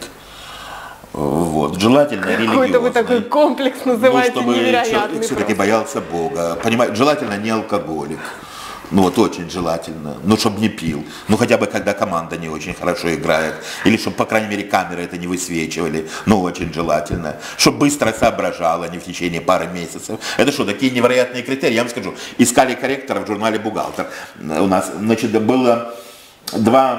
Вот. Желательно религиозный. Какой-то вы такой комплекс называете, ну, чтобы невероятный. Все-таки боялся Бога. Понимаете, желательно не алкоголик. Ну вот очень желательно. Ну, чтобы не пил. Ну, хотя бы когда команда не очень хорошо играет. Или чтобы, по крайней мере, камеры это не высвечивали. Ну, очень желательно. Чтобы быстро соображал, а не в течение пары месяцев. Это что, такие невероятные критерии? Я вам скажу. Искали корректора в журнале «Бухгалтер». У нас, значит, было два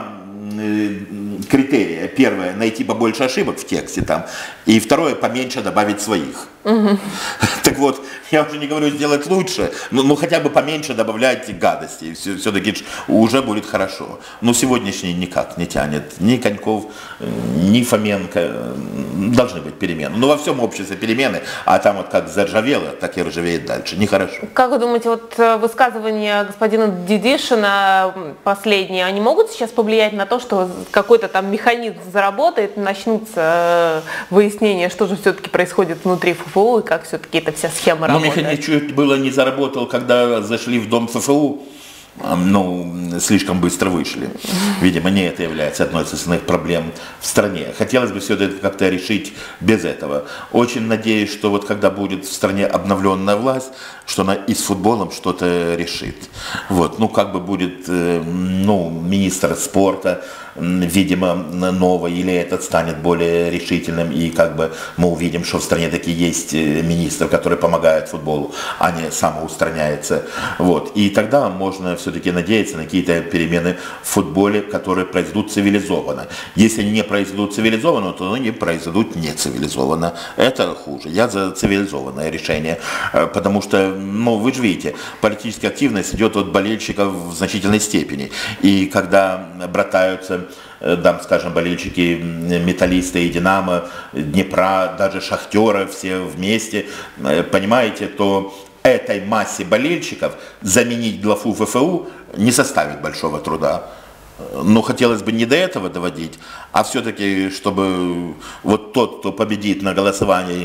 критерия. Первое, найти побольше ошибок в тексте там. И второе, поменьше добавить своих. Угу. Так вот, я уже не говорю сделать лучше, но ну, хотя бы поменьше добавлять гадостей. Все, все-таки уже будет хорошо. Но сегодняшний никак не тянет. Ни Коньков, ни Фоменко. Должны быть перемены. Но во всем обществе перемены, а там вот как заржавело, так и ржавеет дальше. Нехорошо. Как вы думаете, вот высказывания господина Дедишина последние, они могут сейчас повлиять на то, что какой-то там механизм заработает, начнутся выяснения, что же все-таки происходит внутри ФФУ и как все-таки эта вся схема работает? Ну, механизм чуть было не заработал, когда зашли в дом ФФУ. Ну, слишком быстро вышли. Видимо, не это является одной из основных проблем в стране. Хотелось бы все это как-то решить без этого. Очень надеюсь, что вот когда будет в стране обновленная власть, что она и с футболом что-то решит. Вот, ну, как бы будет, ну, министр спорта, видимо, новый, или этот станет более решительным, и как бы мы увидим, что в стране таки есть министр, который помогает футболу, а не самоустраняется. Вот, и тогда можно все-таки надеяться на какие-то перемены в футболе, которые произойдут цивилизованно. Если они не произойдут цивилизованно, то они произойдут нецивилизованно. Это хуже. Я за цивилизованное решение, потому что, ну, вы же видите, политическая активность идет от болельщиков в значительной степени. И когда братаются, там, скажем, болельщики Металлиста и Динамо, Днепра, даже Шахтера, все вместе, понимаете, то этой массе болельщиков заменить главу ФФУ не составит большого труда. Но хотелось бы не до этого доводить, а все-таки, чтобы вот тот, кто победит на голосовании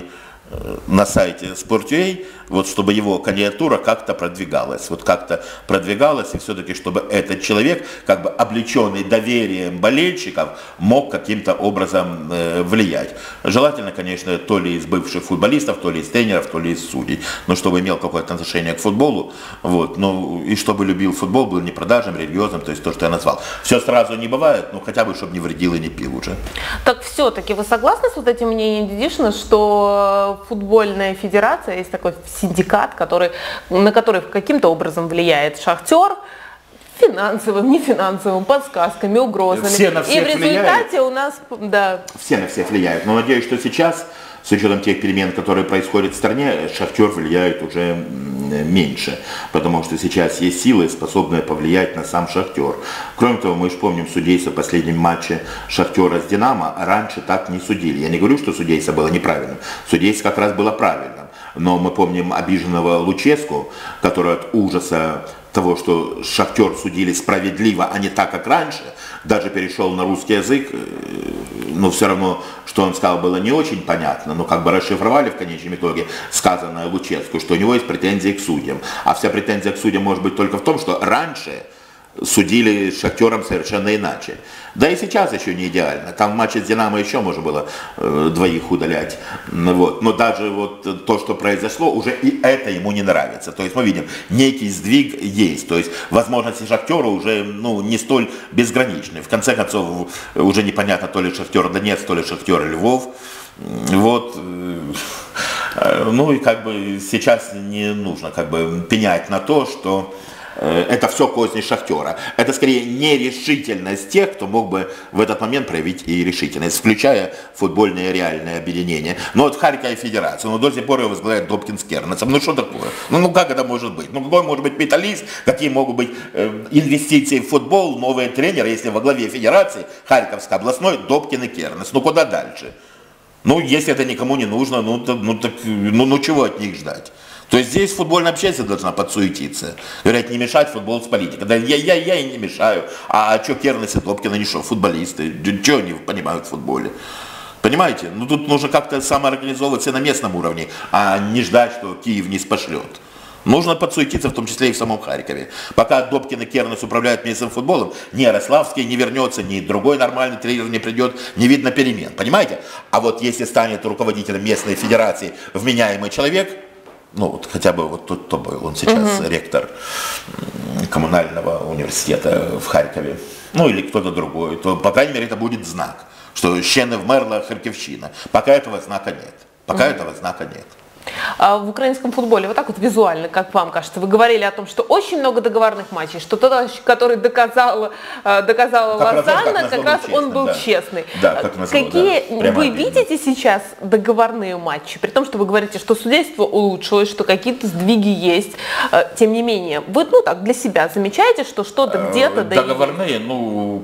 на сайте Sport.ua, вот чтобы его кандидатура как-то продвигалась, вот как-то продвигалась, и все-таки чтобы этот человек, как бы облеченный доверием болельщиков, мог каким-то образом э, влиять. Желательно, конечно, то ли из бывших футболистов, то ли из тренеров, то ли из судей, но чтобы имел какое-то отношение к футболу, вот, ну и чтобы любил футбол, был не продажным, религиозным, то есть то, что я назвал. Все сразу не бывает, но хотя бы, чтобы не вредил и не пил уже. Так все-таки вы согласны с вот этим мнением Дедишина, что футбольная федерация, есть такой синдикат, который, на который каким-то образом влияет Шахтер, финансовым, нефинансовым, подсказками, угрозами. Все на всех и в результате влияют. у нас, да. Все на всех влияют, но надеюсь, что сейчас, с учетом тех перемен, которые происходят в стране, Шахтер влияет уже меньше, потому что сейчас есть силы, способные повлиять на сам Шахтер. Кроме того, мы же помним судейство в последнем матче Шахтера с Динамо, раньше так не судили. Я не говорю, что судейство было неправильным, судейство как раз было правильным, но мы помним обиженного Луческу, который от ужаса того, что Шахтер судили справедливо, а не так, как раньше, даже перешел на русский язык, но все равно, что он сказал, было не очень понятно, но как бы расшифровали в конечном итоге сказанное Луческу, что у него есть претензии к судьям. А вся претензия к судьям может быть только в том, что раньше судили Шахтером совершенно иначе. Да и сейчас еще не идеально. Там в матче с Динамо еще можно было э, двоих удалять. Вот. Но даже вот то, что произошло, уже и это ему не нравится. То есть мы видим, некий сдвиг есть. То есть возможности Шахтера уже ну, не столь безграничны. В конце концов, уже непонятно, то ли Шахтер Донецк, то ли Шахтер Львов. Вот. Ну и как бы сейчас не нужно как бы пенять на то, что это все козни Шахтера. Это скорее нерешительность тех, кто мог бы в этот момент проявить и решительность, включая футбольное реальное объединение. Но вот Харьков Федерация, ну до сих пор его возглавляет Добкин с Кернесом. Ну что такое? Ну, ну как это может быть? Ну какой может быть металлист? Какие могут быть э, инвестиции в футбол, новые тренеры, если во главе Федерации Харьковской областной Добкин и Кернес? Ну куда дальше? Ну если это никому не нужно, ну, то, ну, так, ну, ну чего от них ждать? То есть здесь футбольная общественность должна подсуетиться. Говорят, не мешать футбол с политикой. Да я, я, я и не мешаю. А, а что Кернес и Добкин, они что, футболисты? Что они понимают в футболе? Понимаете? Ну тут нужно как-то самоорганизовываться на местном уровне, а не ждать, что Киев не спошлет. Нужно подсуетиться, в том числе и в самом Харькове. Пока Добкин и Кернес управляют местным футболом, ни Ярославский не вернется, ни другой нормальный тренер не придет, не видно перемен. Понимаете? А вот если станет руководителем местной федерации вменяемый человек, ну вот хотя бы вот тут кто был, он сейчас угу. ректор коммунального университета в Харькове, ну или кто-то другой, то по крайней мере это будет знак, что ще не вмерла Харківщина. Пока этого знака нет. Пока угу. этого знака нет. А в украинском футболе, вот так вот визуально, как вам кажется, вы говорили о том, что очень много договорных матчей, что тот, который доказал, доказал Лозанна, как раз он был да. честный. Да, как назвал, Какие да. вы видите сейчас договорные матчи, при том, что вы говорите, что судейство улучшилось, что какие-то сдвиги есть, тем не менее, вы ну так для себя замечаете, что что-то где-то... Договорные, да и... ну,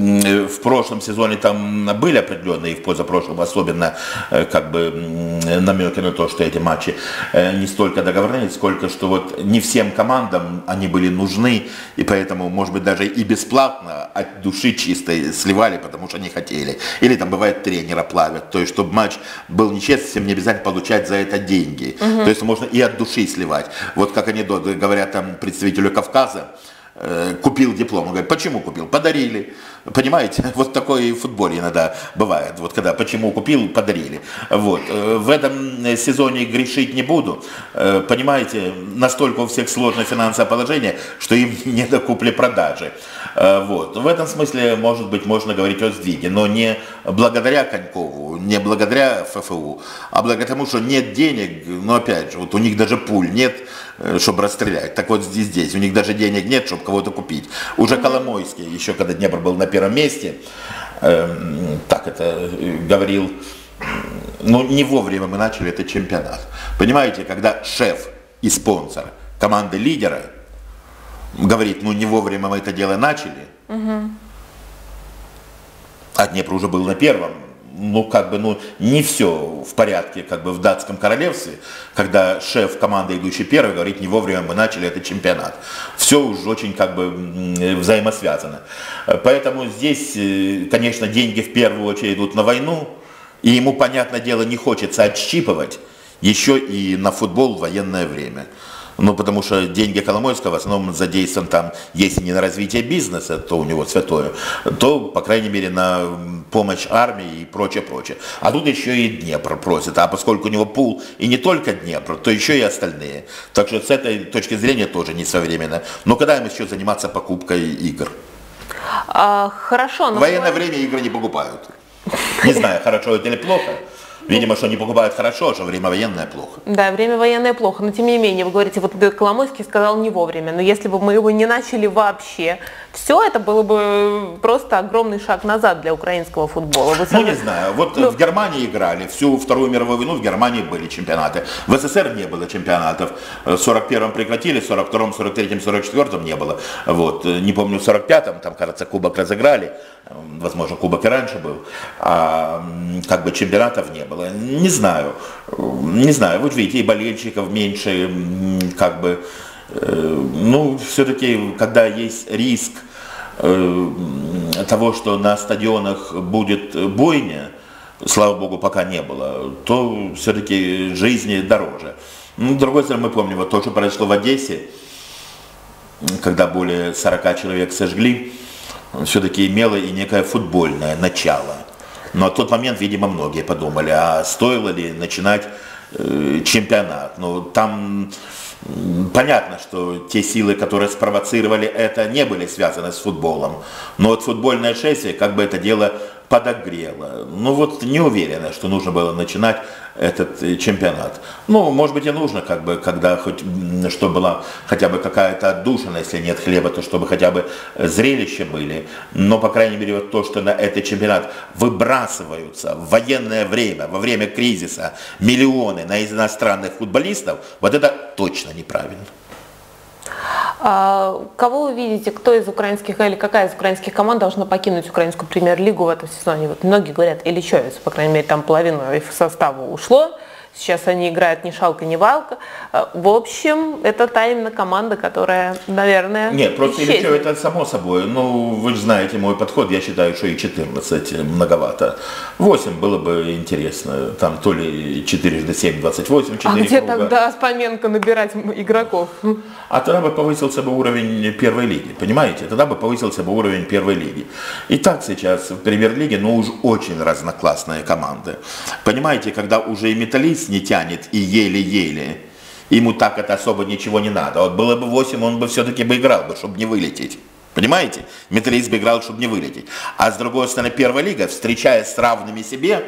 в прошлом сезоне там были определенные, и в позапрошлом особенно, как бы намеки на то, что эти матчи не столько договорные, сколько что вот не всем командам они были нужны, и поэтому, может быть, даже и бесплатно от души чистой сливали, потому что не хотели. Или там бывает тренера плавят, то есть чтобы матч был нечестный, всем не обязательно получать за это деньги. Угу. То есть можно и от души сливать. Вот как анекдот говорят там представителю Кавказа, купил диплом. Он говорит, почему купил? Подарили. Понимаете? Вот такое и в футболе иногда бывает. Вот когда почему купил, подарили. Вот. В этом сезоне грешить не буду. Понимаете, настолько у всех сложное финансовое положение, что им не до купли-продажи. Вот. В этом смысле, может быть, можно говорить о сдвиге, но не благодаря Конькову, не благодаря ФФУ, а благодаря тому, что нет денег, но опять же, вот у них даже пуль нет, чтобы расстрелять. Так вот здесь, здесь у них даже денег нет, чтобы кого-то купить. Уже Коломойский, еще когда Днепр был на первом месте, э, так это говорил, ну не вовремя мы начали этот чемпионат. Понимаете, когда шеф и спонсор команды лидера говорит, ну не вовремя мы это дело начали, угу. а Днепр уже был на первом, ну как бы ну не все в порядке как бы в датском королевстве, когда шеф команды, идущий первый, говорит, не вовремя мы начали этот чемпионат. Все уже очень как бы взаимосвязано. Поэтому здесь, конечно, деньги в первую очередь идут на войну, и ему, понятное дело, не хочется отщипывать еще и на футбол в военное время. Ну, потому что деньги Коломойского в основном задействован там, если не на развитие бизнеса, то у него святое, то, по крайней мере, на помощь армии и прочее, прочее. А тут еще и Днепр просит, а поскольку у него пул и не только Днепр, то еще и остальные. Так что с этой точки зрения тоже не своевременно. Но когда им еще заниматься покупкой игр? А, хорошо. Но в военное время игры не покупают. Не знаю, хорошо это или плохо. Видимо, что не покупают хорошо, что время военное плохо. Да, время военное плохо, но тем не менее, вы говорите, вот Коломойский сказал не вовремя, но если бы мы его не начали вообще, все это было бы просто огромный шаг назад для украинского футбола. Вы ну, не знаю, вот ну... в Германии играли, всю Вторую мировую войну в Германии были чемпионаты, в СССР не было чемпионатов, в сорок первом прекратили, в сорок втором, сорок третьем, сорок четвёртом не было, вот, не помню, в сорок пятом, там, кажется, кубок разыграли, возможно, кубок и раньше был, а как бы чемпионатов не было. Не знаю, не знаю, вот видите, и болельщиков меньше, как бы, э, ну, все-таки, когда есть риск э, того, что на стадионах будет бойня, слава богу, пока не было, то все-таки жизни дороже. Ну, с другой стороны, мы помним, вот то, что произошло в Одессе, когда более сорока человек сожгли, все-таки имело и некое футбольное начало. Но в тот момент, видимо, многие подумали, а стоило ли начинать э, чемпионат. Ну, там м, понятно, что те силы, которые спровоцировали это, не были связаны с футболом. Но вот футбольное шествие как бы это дело подогрело. Ну вот не уверена, что нужно было начинать этот э, чемпионат. Ну, может быть, и нужно, как бы, когда хоть, чтобы была хотя бы какая-то отдушина, если нет хлеба, то чтобы хотя бы зрелища были. Но, по крайней мере, вот то, что на этот чемпионат выбрасываются в военное время, во время кризиса миллионы на иностранных футболистов, вот это точно неправильно. А кого вы видите, кто из украинских или какая из украинских команд должна покинуть украинскую премьер-лигу в этом сезоне? Вот многие говорят, Ильичевец, по крайней мере, там половина их состава ушло. Сейчас они играют ни шалка, ни валка. В общем, это та именно команда, которая, наверное, Нет, просто Ильичевец это само собой. Ну, вы же знаете мой подход, я считаю, что и четырнадцать многовато. восемь было бы интересно. Там то ли четыре семь, двадцать восемь, четыре А где круга. тогда Спаменко набирать игроков? А тогда бы повысился бы уровень первой лиги, понимаете? Тогда бы повысился бы уровень первой лиги. И так сейчас в премьер-лиге, ну, уж очень разноклассные команды. Понимаете, когда уже и Металлист не тянет, и еле-еле, ему так это особо ничего не надо. Вот было бы восемь, он бы все-таки бы играл, бы, чтобы не вылететь. Понимаете? Металлист бы играл, чтобы не вылететь. А с другой стороны, первая лига, встречаясь с равными себе,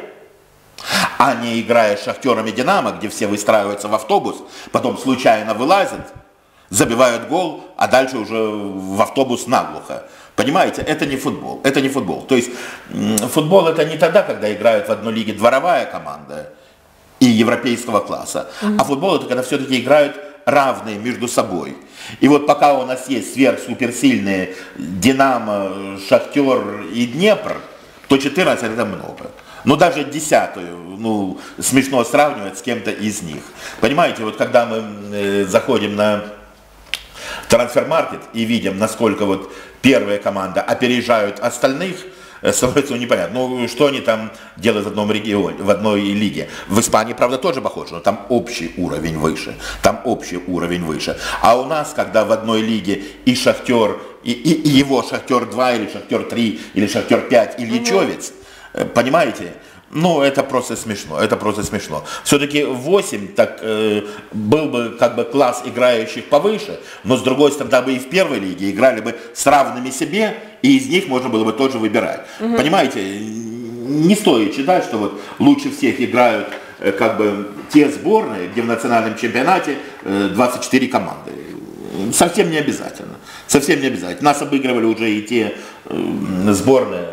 а не играя с Шахтером и Динамо, где все выстраиваются в автобус, потом случайно вылазят, забивают гол, а дальше уже в автобус наглухо. Понимаете, это не футбол, это не футбол. То есть футбол это не тогда, когда играют в одной лиге дворовая команда и европейского класса, mm-hmm. а футбол это когда все-таки играют равные между собой. И вот пока у нас есть сверхсуперсильные Динамо, Шахтер и Днепр, то четырнадцать это много. Но даже десятую, ну, смешно сравнивать с кем-то из них. Понимаете, вот когда мы э, заходим на трансфер-маркет и видим, насколько вот первая команда опережают остальных, становится непонятно. Ну, что они там делают в одном регионе, в одной лиге. В Испании, правда, тоже похоже, но там общий уровень выше. Там общий уровень выше. А у нас, когда в одной лиге и Шахтер, и, и, и его Шахтер два, или Шахтер три, или Шахтер пять, или Ильичевец, mm-hmm. понимаете? Ну, это просто смешно, это просто смешно. Все-таки восемь, так э, был бы как бы класс играющих повыше, но с другой стороны, тогда бы и в первой лиге играли бы с равными себе, и из них можно было бы тоже выбирать. Угу. Понимаете, не стоит считать, что вот лучше всех играют э, как бы те сборные, где в национальном чемпионате э, двадцать четыре команды. Совсем не обязательно, совсем не обязательно. Нас обыгрывали уже и те э, сборные,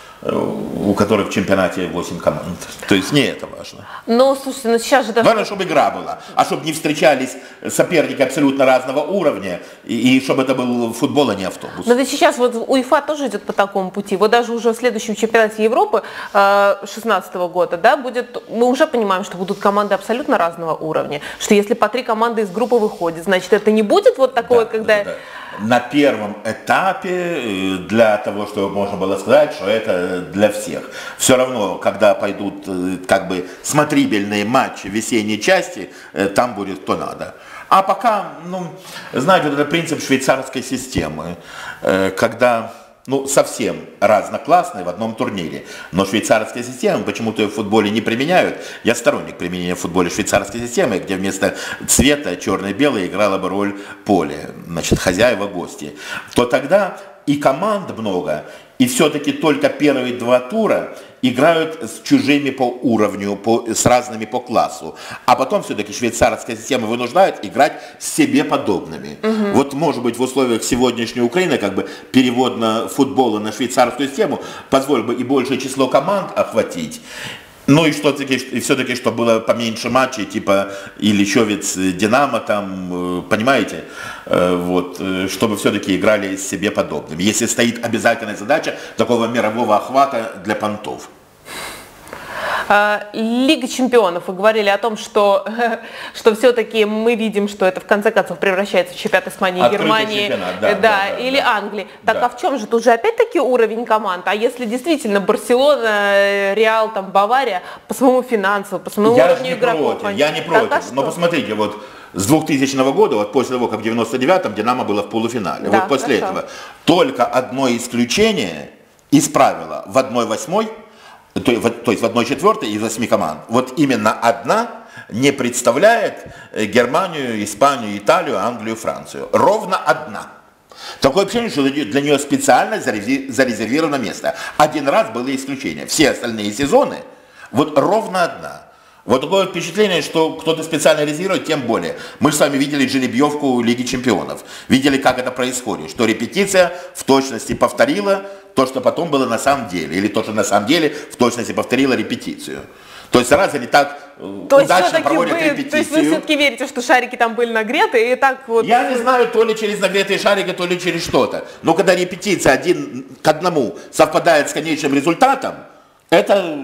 у которых в чемпионате восемь команд. То есть не это важно. Ну, слушайте, ну сейчас же даже... Важно, чтобы игра была, а чтобы не встречались соперники абсолютно разного уровня, и, и чтобы это был футбол, а не автобус. Но ведь сейчас вот УЕФА тоже идет по такому пути. Вот даже уже в следующем чемпионате Европы шестнадцатого года, да, будет, мы уже понимаем, что будут команды абсолютно разного уровня, что если по три команды из группы выходит, значит, это не будет вот такое, да, когда... Да, да. на первом этапе, для того, чтобы можно было сказать, что это для всех. Все равно, когда пойдут как бы смотрибельные матчи весенней части, там будет кто надо. А пока, ну, знаете, вот это принцип швейцарской системы, когда... Ну, совсем разноклассные в одном турнире. Но швейцарская система почему-то ее в футболе не применяют. Я сторонник применения в футболе швейцарской системы, где вместо цвета черно-белый играла бы роль поле. Значит, хозяева-гости. То тогда и команд много, и все-таки только первые два тура играют с чужими по уровню, по, с разными по классу. А потом все-таки швейцарская система вынуждает играть с себе подобными. Угу. Вот может быть в условиях сегодняшней Украины как бы перевод на футбола на швейцарскую систему позволил бы и большее число команд охватить. Ну и что-таки, и все-таки, что было поменьше матчей, типа Ильичевец, Динамо там, понимаете, вот, чтобы все-таки играли с себе подобными. Если стоит обязательная задача такого мирового охвата для понтов. Лига чемпионов. Вы говорили о том, что, что все-таки мы видим, что это в конце концов превращается в чемпионат Испании, Открытый Германии, да, да, да, да, или да. Англии. Так Да. а в чем же? Тут же опять-таки уровень команд. А если действительно Барселона, Реал, там, Бавария по своему финансовому, по своему Я уровню не игроков. против, я не против. Так, а Но посмотрите, вот с двухтысячного года, вот после того, как в девяносто девятом Динамо было в полуфинале, Да, вот после хорошо. этого только одно исключение из правила в одной восьмой, то, то есть в одной четвертой из восьми команд, вот именно одна не представляет Германию, Испанию, Италию, Англию, Францию. Ровно одна. Такое ощущение, что для нее специально зарезервировано место. Один раз было исключение. Все остальные сезоны, вот ровно одна. Вот такое впечатление, что кто-то специально резервирует, тем более. Мы же с вами видели жеребьевку Лиги Чемпионов. Видели, как это происходит. Что репетиция в точности повторила то, что потом было на самом деле. Или то, что на самом деле в точности повторила репетицию. То есть раз они так то удачно проводят вы, репетицию. То есть вы все-таки верите, что шарики там были нагреты и так вот... Я не знаю, то ли через нагретые шарики, то ли через что-то. Но когда репетиция один к одному совпадает с конечным результатом, это...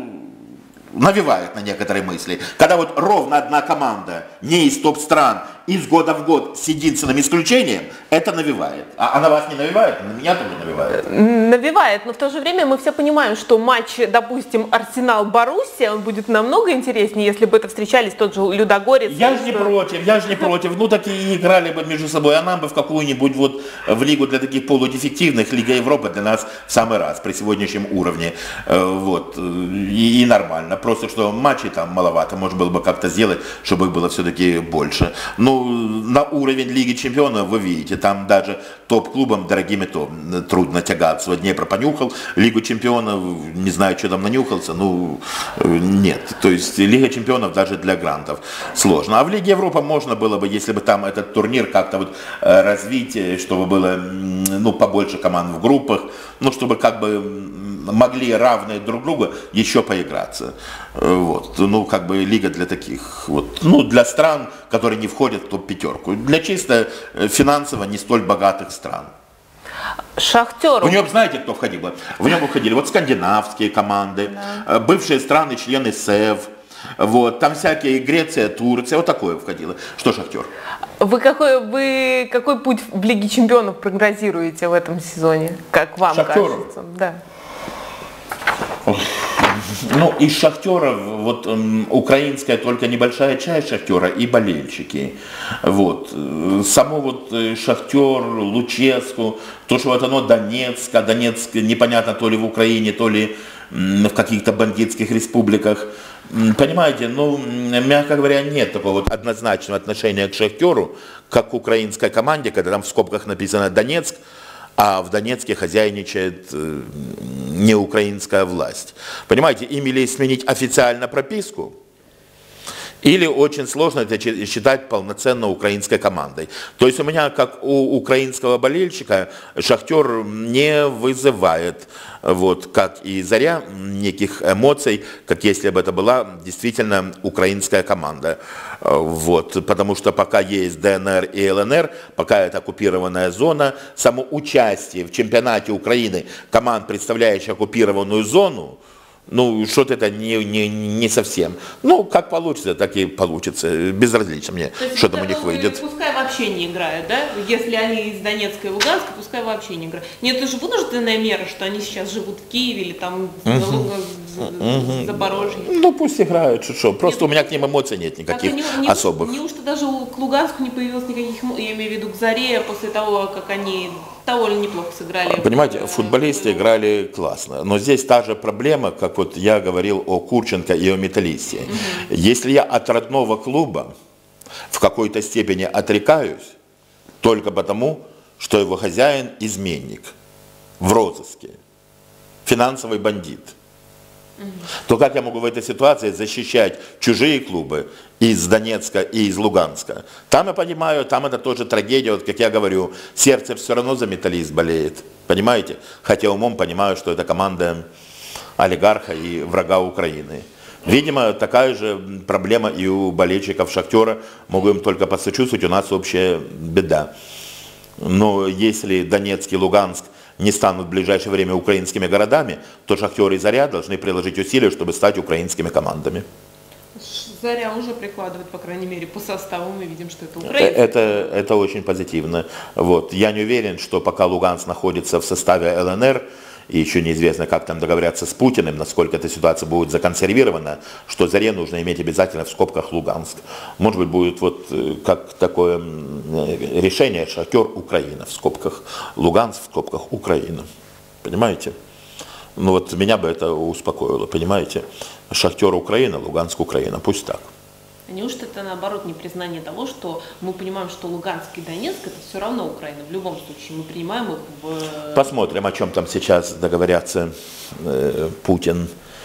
навевает на некоторые мысли. Когда вот ровно одна команда не из топ-стран из года в год с единственным исключением, это навевает. А, а на вас не навевает? На меня тоже навевает. Навевает, но в то же время мы все понимаем, что матч, допустим, Арсенал-Боруссия, он будет намного интереснее, если бы это встречались тот же Людогорец. Я же не против, я же не против. Ну так и играли бы между собой, а нам бы в какую-нибудь вот в лигу для таких полудефективных, Лига Европы для нас в самый раз при сегодняшнем уровне. Вот. И, и нормально. Просто что матчей там маловато, можно было бы как-то сделать, чтобы их было все-таки больше. Ну, на уровень Лиги Чемпионов вы видите, там даже топ-клубам дорогими то трудно тягаться. Вот Днепр понюхал, Лигу Чемпионов, не знаю, что там нанюхался, ну, нет. То есть Лига Чемпионов даже для грантов сложно. А в Лиге Европы можно было бы, если бы там этот турнир как-то вот развить, чтобы было, ну, побольше команд в группах, ну, чтобы как бы могли равные друг друга еще поиграться. Вот. Ну, как бы лига для таких, вот, ну, для стран, которые не входят в топ-пятерку. Для чисто финансово не столь богатых стран. Шахтер. В нем знаете, кто входил? В нем входили вот скандинавские команды, да. Бывшие страны, члены СЭВ. Вот, там всякие Греция, Турция, вот такое входило. Что Шахтер? Вы какой, вы какой путь в Лиге Чемпионов прогнозируете в этом сезоне? Как вам Шахтеру? кажется? Да. Ну, из Шахтера, вот украинская только небольшая часть Шахтера и болельщики. Вот. Само вот Шахтер, Луческу, то, что вот оно Донецк, а Донецк непонятно то ли в Украине, то ли в каких-то бандитских республиках. Понимаете, ну, мягко говоря, нет такого вот однозначного отношения к Шахтеру, как к украинской команде, когда там в скобках написано Донецк, а в Донецке хозяйничает не украинская власть. Понимаете, им или сменить официально прописку, или очень сложно это считать полноценно украинской командой. То есть у меня, как у украинского болельщика, Шахтер не вызывает, вот, как и Заря, неких эмоций, как если бы это была действительно украинская команда. Вот, потому что пока есть ДНР и ЛНР, пока это оккупированная зона, само участие в чемпионате Украины команд, представляющих оккупированную зону, ну, что-то это не, не, не совсем. Ну, как получится, так и получится. Безразлично мне, что там у них выйдет. Пускай вообще не играют, да? Если они из Донецка и Луганска, пускай вообще не играют. Нет, это же вынужденная мера, что они сейчас живут в Киеве или там в Запорожье. Ну пусть играют, что, просто нет, у меня к ним эмоций нет никаких не, не, особых. Неужто даже к Луганску не появилось никаких, я имею в виду к Заре, после того, как они довольно неплохо сыграли? Понимаете, футболисты играли классно, но здесь та же проблема, как вот я говорил о Курченко и о Металлисте. Угу. Если я от родного клуба в какой-то степени отрекаюсь, только потому, что его хозяин изменник, в розыске, финансовый бандит, то как я могу в этой ситуации защищать чужие клубы из Донецка и из Луганска? Там я понимаю, там это тоже трагедия, вот как я говорю, сердце все равно за Металлист болеет, понимаете? Хотя умом понимаю, что это команда олигарха и врага Украины. Видимо, такая же проблема и у болельщиков Шахтера, могу им только посочувствовать, у нас общая беда. Но если Донецк и Луганск не станут в ближайшее время украинскими городами, то Шахтер и Заря должны приложить усилия, чтобы стать украинскими командами. Заря уже прикладывает, по крайней мере, по составу мы видим, что это Украина. Это, это очень позитивно. Вот. Я не уверен, что пока Луганск находится в составе ЛНР, и еще неизвестно, как там договорятся с Путиным, насколько эта ситуация будет законсервирована, что Заре нужно иметь обязательно в скобках Луганск. Может быть, будет вот как такое решение Шахтер Украина в скобках Луганск в скобках Украина. Понимаете? Ну вот меня бы это успокоило, понимаете? Шахтер Украина, Луганск Украина, пусть так. Неужто это наоборот не признание того, что мы понимаем, что Луганск и Донецк это все равно Украина, в любом случае мы принимаем их в... Посмотрим, о чем там сейчас договорятся э, Путин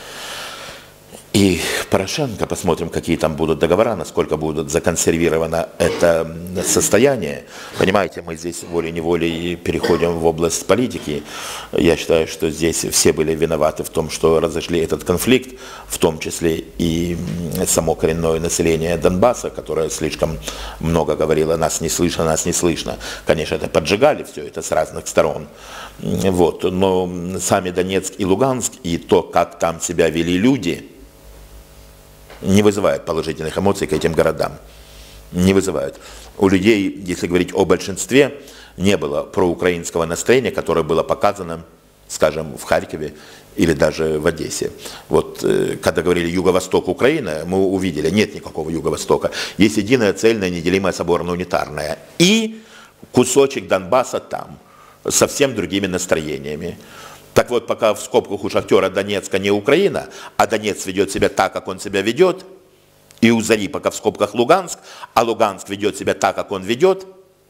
и Порошенко, посмотрим, какие там будут договора, насколько будет законсервировано это состояние. Понимаете, мы здесь волей-неволей переходим в область политики. Я считаю, что здесь все были виноваты в том, что разожгли этот конфликт, в том числе и само коренное население Донбасса, которое слишком много говорило, нас не слышно, нас не слышно. Конечно, это поджигали все это с разных сторон. Вот. Но сами Донецк и Луганск, и то, как там себя вели люди, не вызывает положительных эмоций к этим городам. Не вызывает. У людей, если говорить о большинстве, не было проукраинского настроения, которое было показано, скажем, в Харькове или даже в Одессе. Вот когда говорили «Юго-Восток Украины», мы увидели, нет никакого Юго-Востока. Есть единая цельная, неделимая соборно-унитарная. И кусочек Донбасса там, с совсем другими настроениями. Так вот, пока в скобках у Шахтера Донецка не Украина, а Донецк ведет себя так, как он себя ведет, и у Зари пока в скобках Луганск, а Луганск ведет себя так, как он ведет,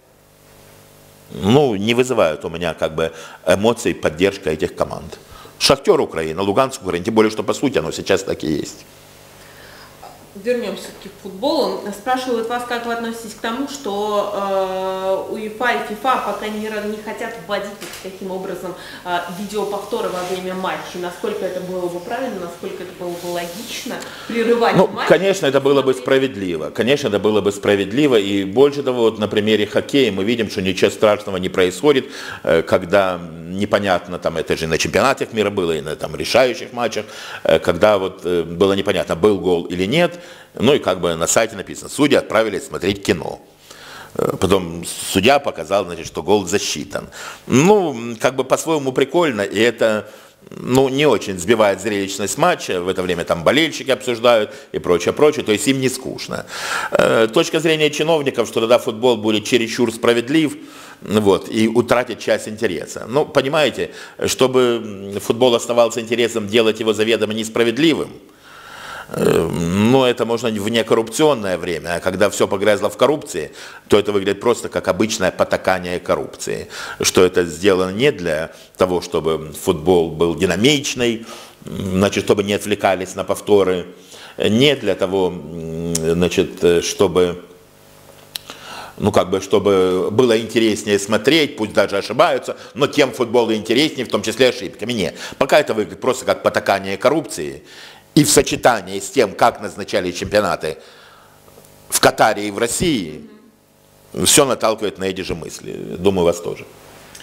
ну, не вызывают у меня как бы эмоций поддержка этих команд. Шахтер Украина, Луганск Украина, тем более, что по сути оно сейчас так и есть. Вернемся все-таки к футболу. Спрашивают вас, как вы относитесь к тому, что э, УЕФА и ФИФА пока не, не хотят вводить таким образом э, видеоповторы во время матча. Насколько это было бы правильно, насколько это было бы логично прерывать ну, матч? Конечно, это было бы справедливо. Конечно, это было бы справедливо. И больше того, вот на примере хоккея мы видим, что ничего страшного не происходит, э, когда непонятно, там это же на чемпионатах мира было, и на там, решающих матчах, э, когда вот э, было непонятно, был гол или нет. Ну и как бы на сайте написано, судьи отправились смотреть кино. Потом судья показал, значит, что гол засчитан. Ну, как бы по-своему прикольно, и это, ну, не очень сбивает зрелищность матча. В это время там болельщики обсуждают и прочее, прочее, то есть им не скучно. Точка зрения чиновников, что тогда футбол будет чересчур справедлив, вот, и утратит часть интереса. Ну, понимаете, чтобы футбол оставался интересом, делать его заведомо несправедливым, но это можно в некоррупционное время, а когда все погрязло в коррупции, то это выглядит просто как обычное потакание коррупции. Что это сделано не для того, чтобы футбол был динамичный, значит, чтобы не отвлекались на повторы, не для того, значит, чтобы... Ну, как бы, чтобы было интереснее смотреть, пусть даже ошибаются, но тем футбол интереснее, в том числе ошибками. Нет, пока это выглядит просто как потакание коррупции. И в сочетании с тем, как назначали чемпионаты в Катаре и в России, все наталкивает на эти же мысли. Думаю, вас тоже.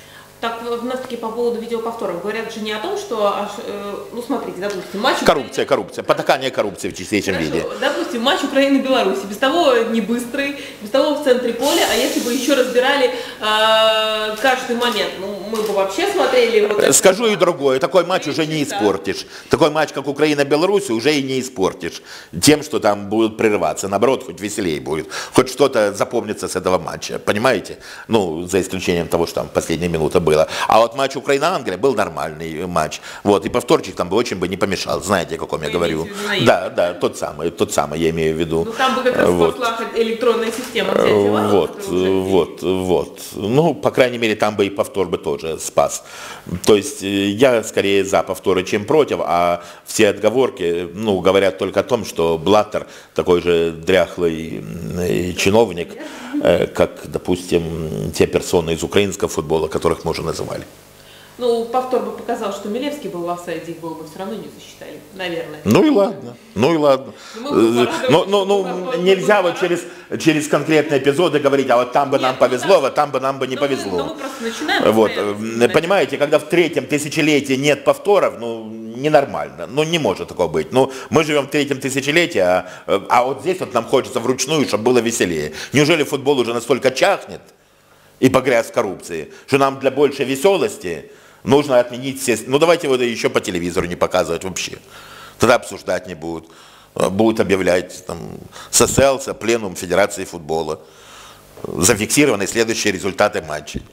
Так, вновь-таки по поводу видеоповторов. Говорят же не о том, что, ну смотрите, допустим, матч... Коррупция, коррупция, потакание коррупции в чистейшем Хорошо. виде. Допустим, матч Украины-Беларуси, без того не быстрый, без того в центре поля, а если бы еще разбирали э, каждый момент, ну мы бы вообще смотрели... Вот Скажу и другое, такой матч уже не испортишь. Такой матч, как Украина-Беларусь, уже и не испортишь тем, что там будут прерываться. Наоборот, хоть веселее будет, хоть что-то запомнится с этого матча, понимаете? Ну, за исключением того, что там последняя минута была. А вот матч Украина-Англия был нормальный матч. Вот, и повторчик там бы очень бы не помешал. Знаете, о каком Вы я говорю? виду, Да, да, тот самый, тот самый, я имею в виду. Ну там бы как раз вот. спасла электронная система взять и вас, Вот, вот, вот. Ну, по крайней мере, там бы и повтор бы тоже спас. То есть я скорее за повторы, чем против, а все отговорки, ну, говорят только о том, что Блаттер такой же дряхлый чиновник, как, допустим, те персоны из украинского футбола, которых мы уже называли. Ну, повтор бы показал, что Милевский был в офсайде, их было бы все равно не засчитали, наверное. Ну и ладно, ну и ладно. Но, но, но нельзя вот через, через конкретные эпизоды говорить, а вот там бы нам повезло, вот там бы нам бы не повезло. Но мы просто начинаем. Вот, понимаете, когда в третьем тысячелетии нет повторов, ну, ненормально, ну, не может такого быть. Ну, мы живем в третьем тысячелетии, а, а вот здесь вот нам хочется вручную, чтобы было веселее. Неужели футбол уже настолько чахнет и погряз в коррупции, что нам для большей веселости нужно отменить все... Ну, давайте его еще по телевизору не показывать вообще. Тогда обсуждать не будут. Будут объявлять, там, состоялся пленум Федерации футбола. Зафиксированы следующие результаты матчей.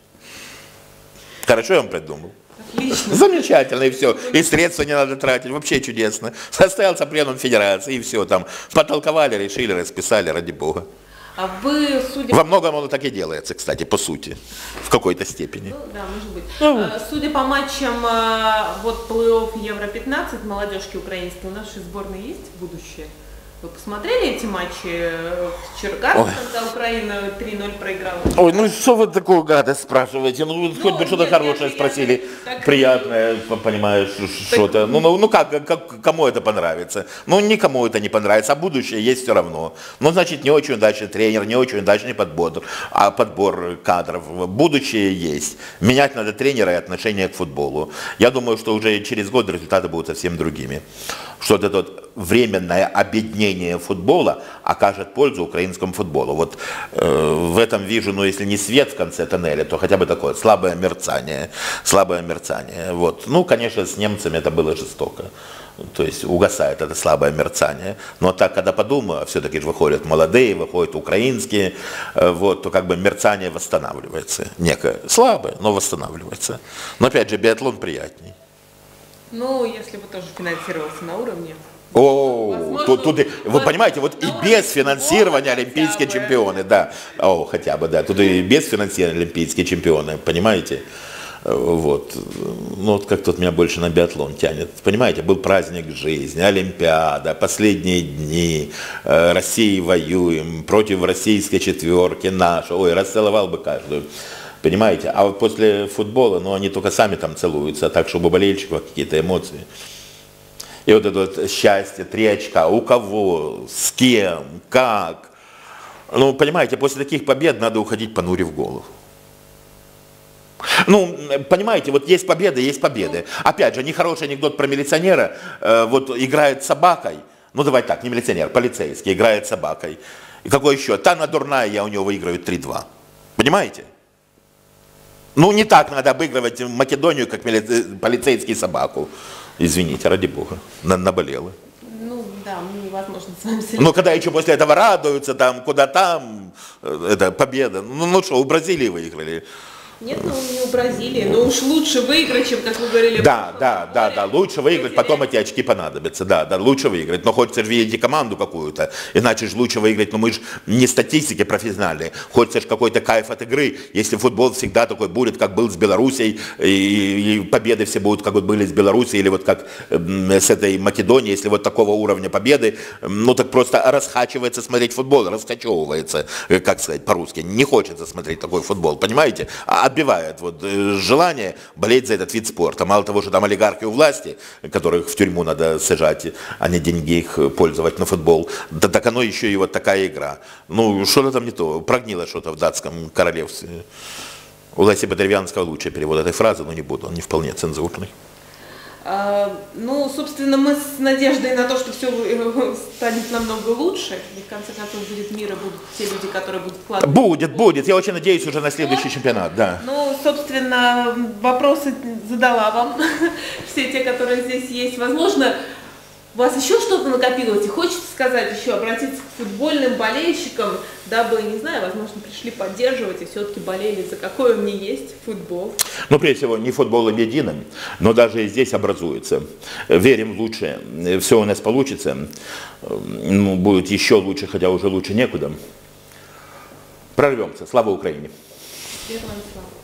Хорошо я вам придумал? Отлично. Замечательно, и все. И средства не надо тратить, вообще чудесно. Состоялся пленум Федерации, и все там. Потолковали, решили, расписали, ради бога. А вы, судя... Во многом оно так и делается, кстати, по сути, в какой-то степени. Ну, да, может быть. Ну. Судя по матчам вот плей-офф Евро пятнадцать, молодежки украинской, у нашей сборной есть будущее? Вы посмотрели эти матчи в Черкасах, когда Украина три ноль проиграла? Ой, ну что вы такую гадость спрашиваете? Ну, ну хоть бы что-то хорошее спросили, так, приятное, понимаешь, что-то. Ну, ну, ну как, как, кому это понравится? Ну, никому это не понравится, а будущее есть все равно. Ну, значит, не очень удачный тренер, не очень удачный подбор, а подбор кадров. Будущее есть. Менять надо тренера и отношение к футболу. Я думаю, что уже через год результаты будут совсем другими. Что это вот временное обеднение футбола окажет пользу украинскому футболу. Вот э, в этом вижу, ну если не свет в конце тоннеля, то хотя бы такое слабое мерцание, слабое мерцание. Вот. Ну, конечно, с немцами это было жестоко. То есть угасает это слабое мерцание. Но так, когда подумаю, все-таки же выходят молодые, выходят украинские, э, вот, то как бы мерцание восстанавливается. Некое слабое, но восстанавливается. Но опять же, биатлон приятней. Ну, если бы тоже финансировался на уровне. О, тут, тут, вы понимаете, вот и без финансирования олимпийские чемпионы, да, о, хотя бы, да, тут и без финансирования олимпийские чемпионы, понимаете, вот, ну вот как тут меня больше на биатлон тянет, понимаете, был праздник жизни, Олимпиада, последние дни, России воюем, против российской четверки нашей, ой, расцеловал бы каждую. Понимаете, а вот после футбола, ну они только сами там целуются, так чтобы у болельщиков какие-то эмоции. И вот это вот счастье, три очка, у кого, с кем, как. Ну, понимаете, после таких побед надо уходить, понурив голову. Ну, понимаете, вот есть победы, есть победы. Опять же, нехороший анекдот про милиционера, э, вот играет с собакой, ну давай так, не милиционер, полицейский, играет с собакой. И какой еще? Та она дурная, я у него выиграю три-два. Понимаете? Ну, не так надо обыгрывать Македонию, как полицейский собаку. Извините, ради бога, наболело. Ну, да, невозможно с вами согласиться. Ну, когда еще после этого радуются, там, куда там, это победа. Ну, ну что, у Бразилии выиграли. Нет, ну не у Бразилии, но уж лучше выиграть, чем, как вы говорили. Да, да, да, да, лучше выиграть, потом эти очки понадобятся, да, да, лучше выиграть, но хочется же видеть команду какую-то, иначе же лучше выиграть, но мы же не статистики профессиональные, хочется же какой-то кайф от игры, если футбол всегда такой будет, как был с Белоруссией, и, и победы все будут, как вот были с Белоруссией, или вот как с этой Македонией, если вот такого уровня победы, ну так просто расхачивается смотреть футбол, раскачевывается, как сказать по-русски, не хочется смотреть такой футбол, понимаете? Отбивает вот желание болеть за этот вид спорта. Мало того, что там олигархи у власти, которых в тюрьму надо сажать, а не деньги их пользовать на футбол, да так оно еще и вот такая игра. Ну, что-то там не то, прогнило что-то в датском королевстве. У Леси Подеревянского лучший перевод этой фразы, но не буду, он не вполне цензурный. А, ну, собственно, мы с надеждой на то, что все станет намного лучше, и в конце концов будет мир, и будут те люди, которые будут вкладывать. Будет, будет. Я очень надеюсь уже на следующий чемпионат, да. Ну, собственно, вопросы задала вам, все те, которые здесь есть. Возможно, у вас еще что-то накопилось, и хочется сказать еще, обратиться к футбольным болельщикам, дабы, не знаю, возможно, пришли поддерживать и все-таки болели за какой он не есть футбол. Ну, прежде всего, не футболом единым, но даже и здесь образуется. Верим в лучшее. Все у нас получится. Ну, будет еще лучше, хотя уже лучше некуда. Прорвемся. Слава Украине! Героям слава!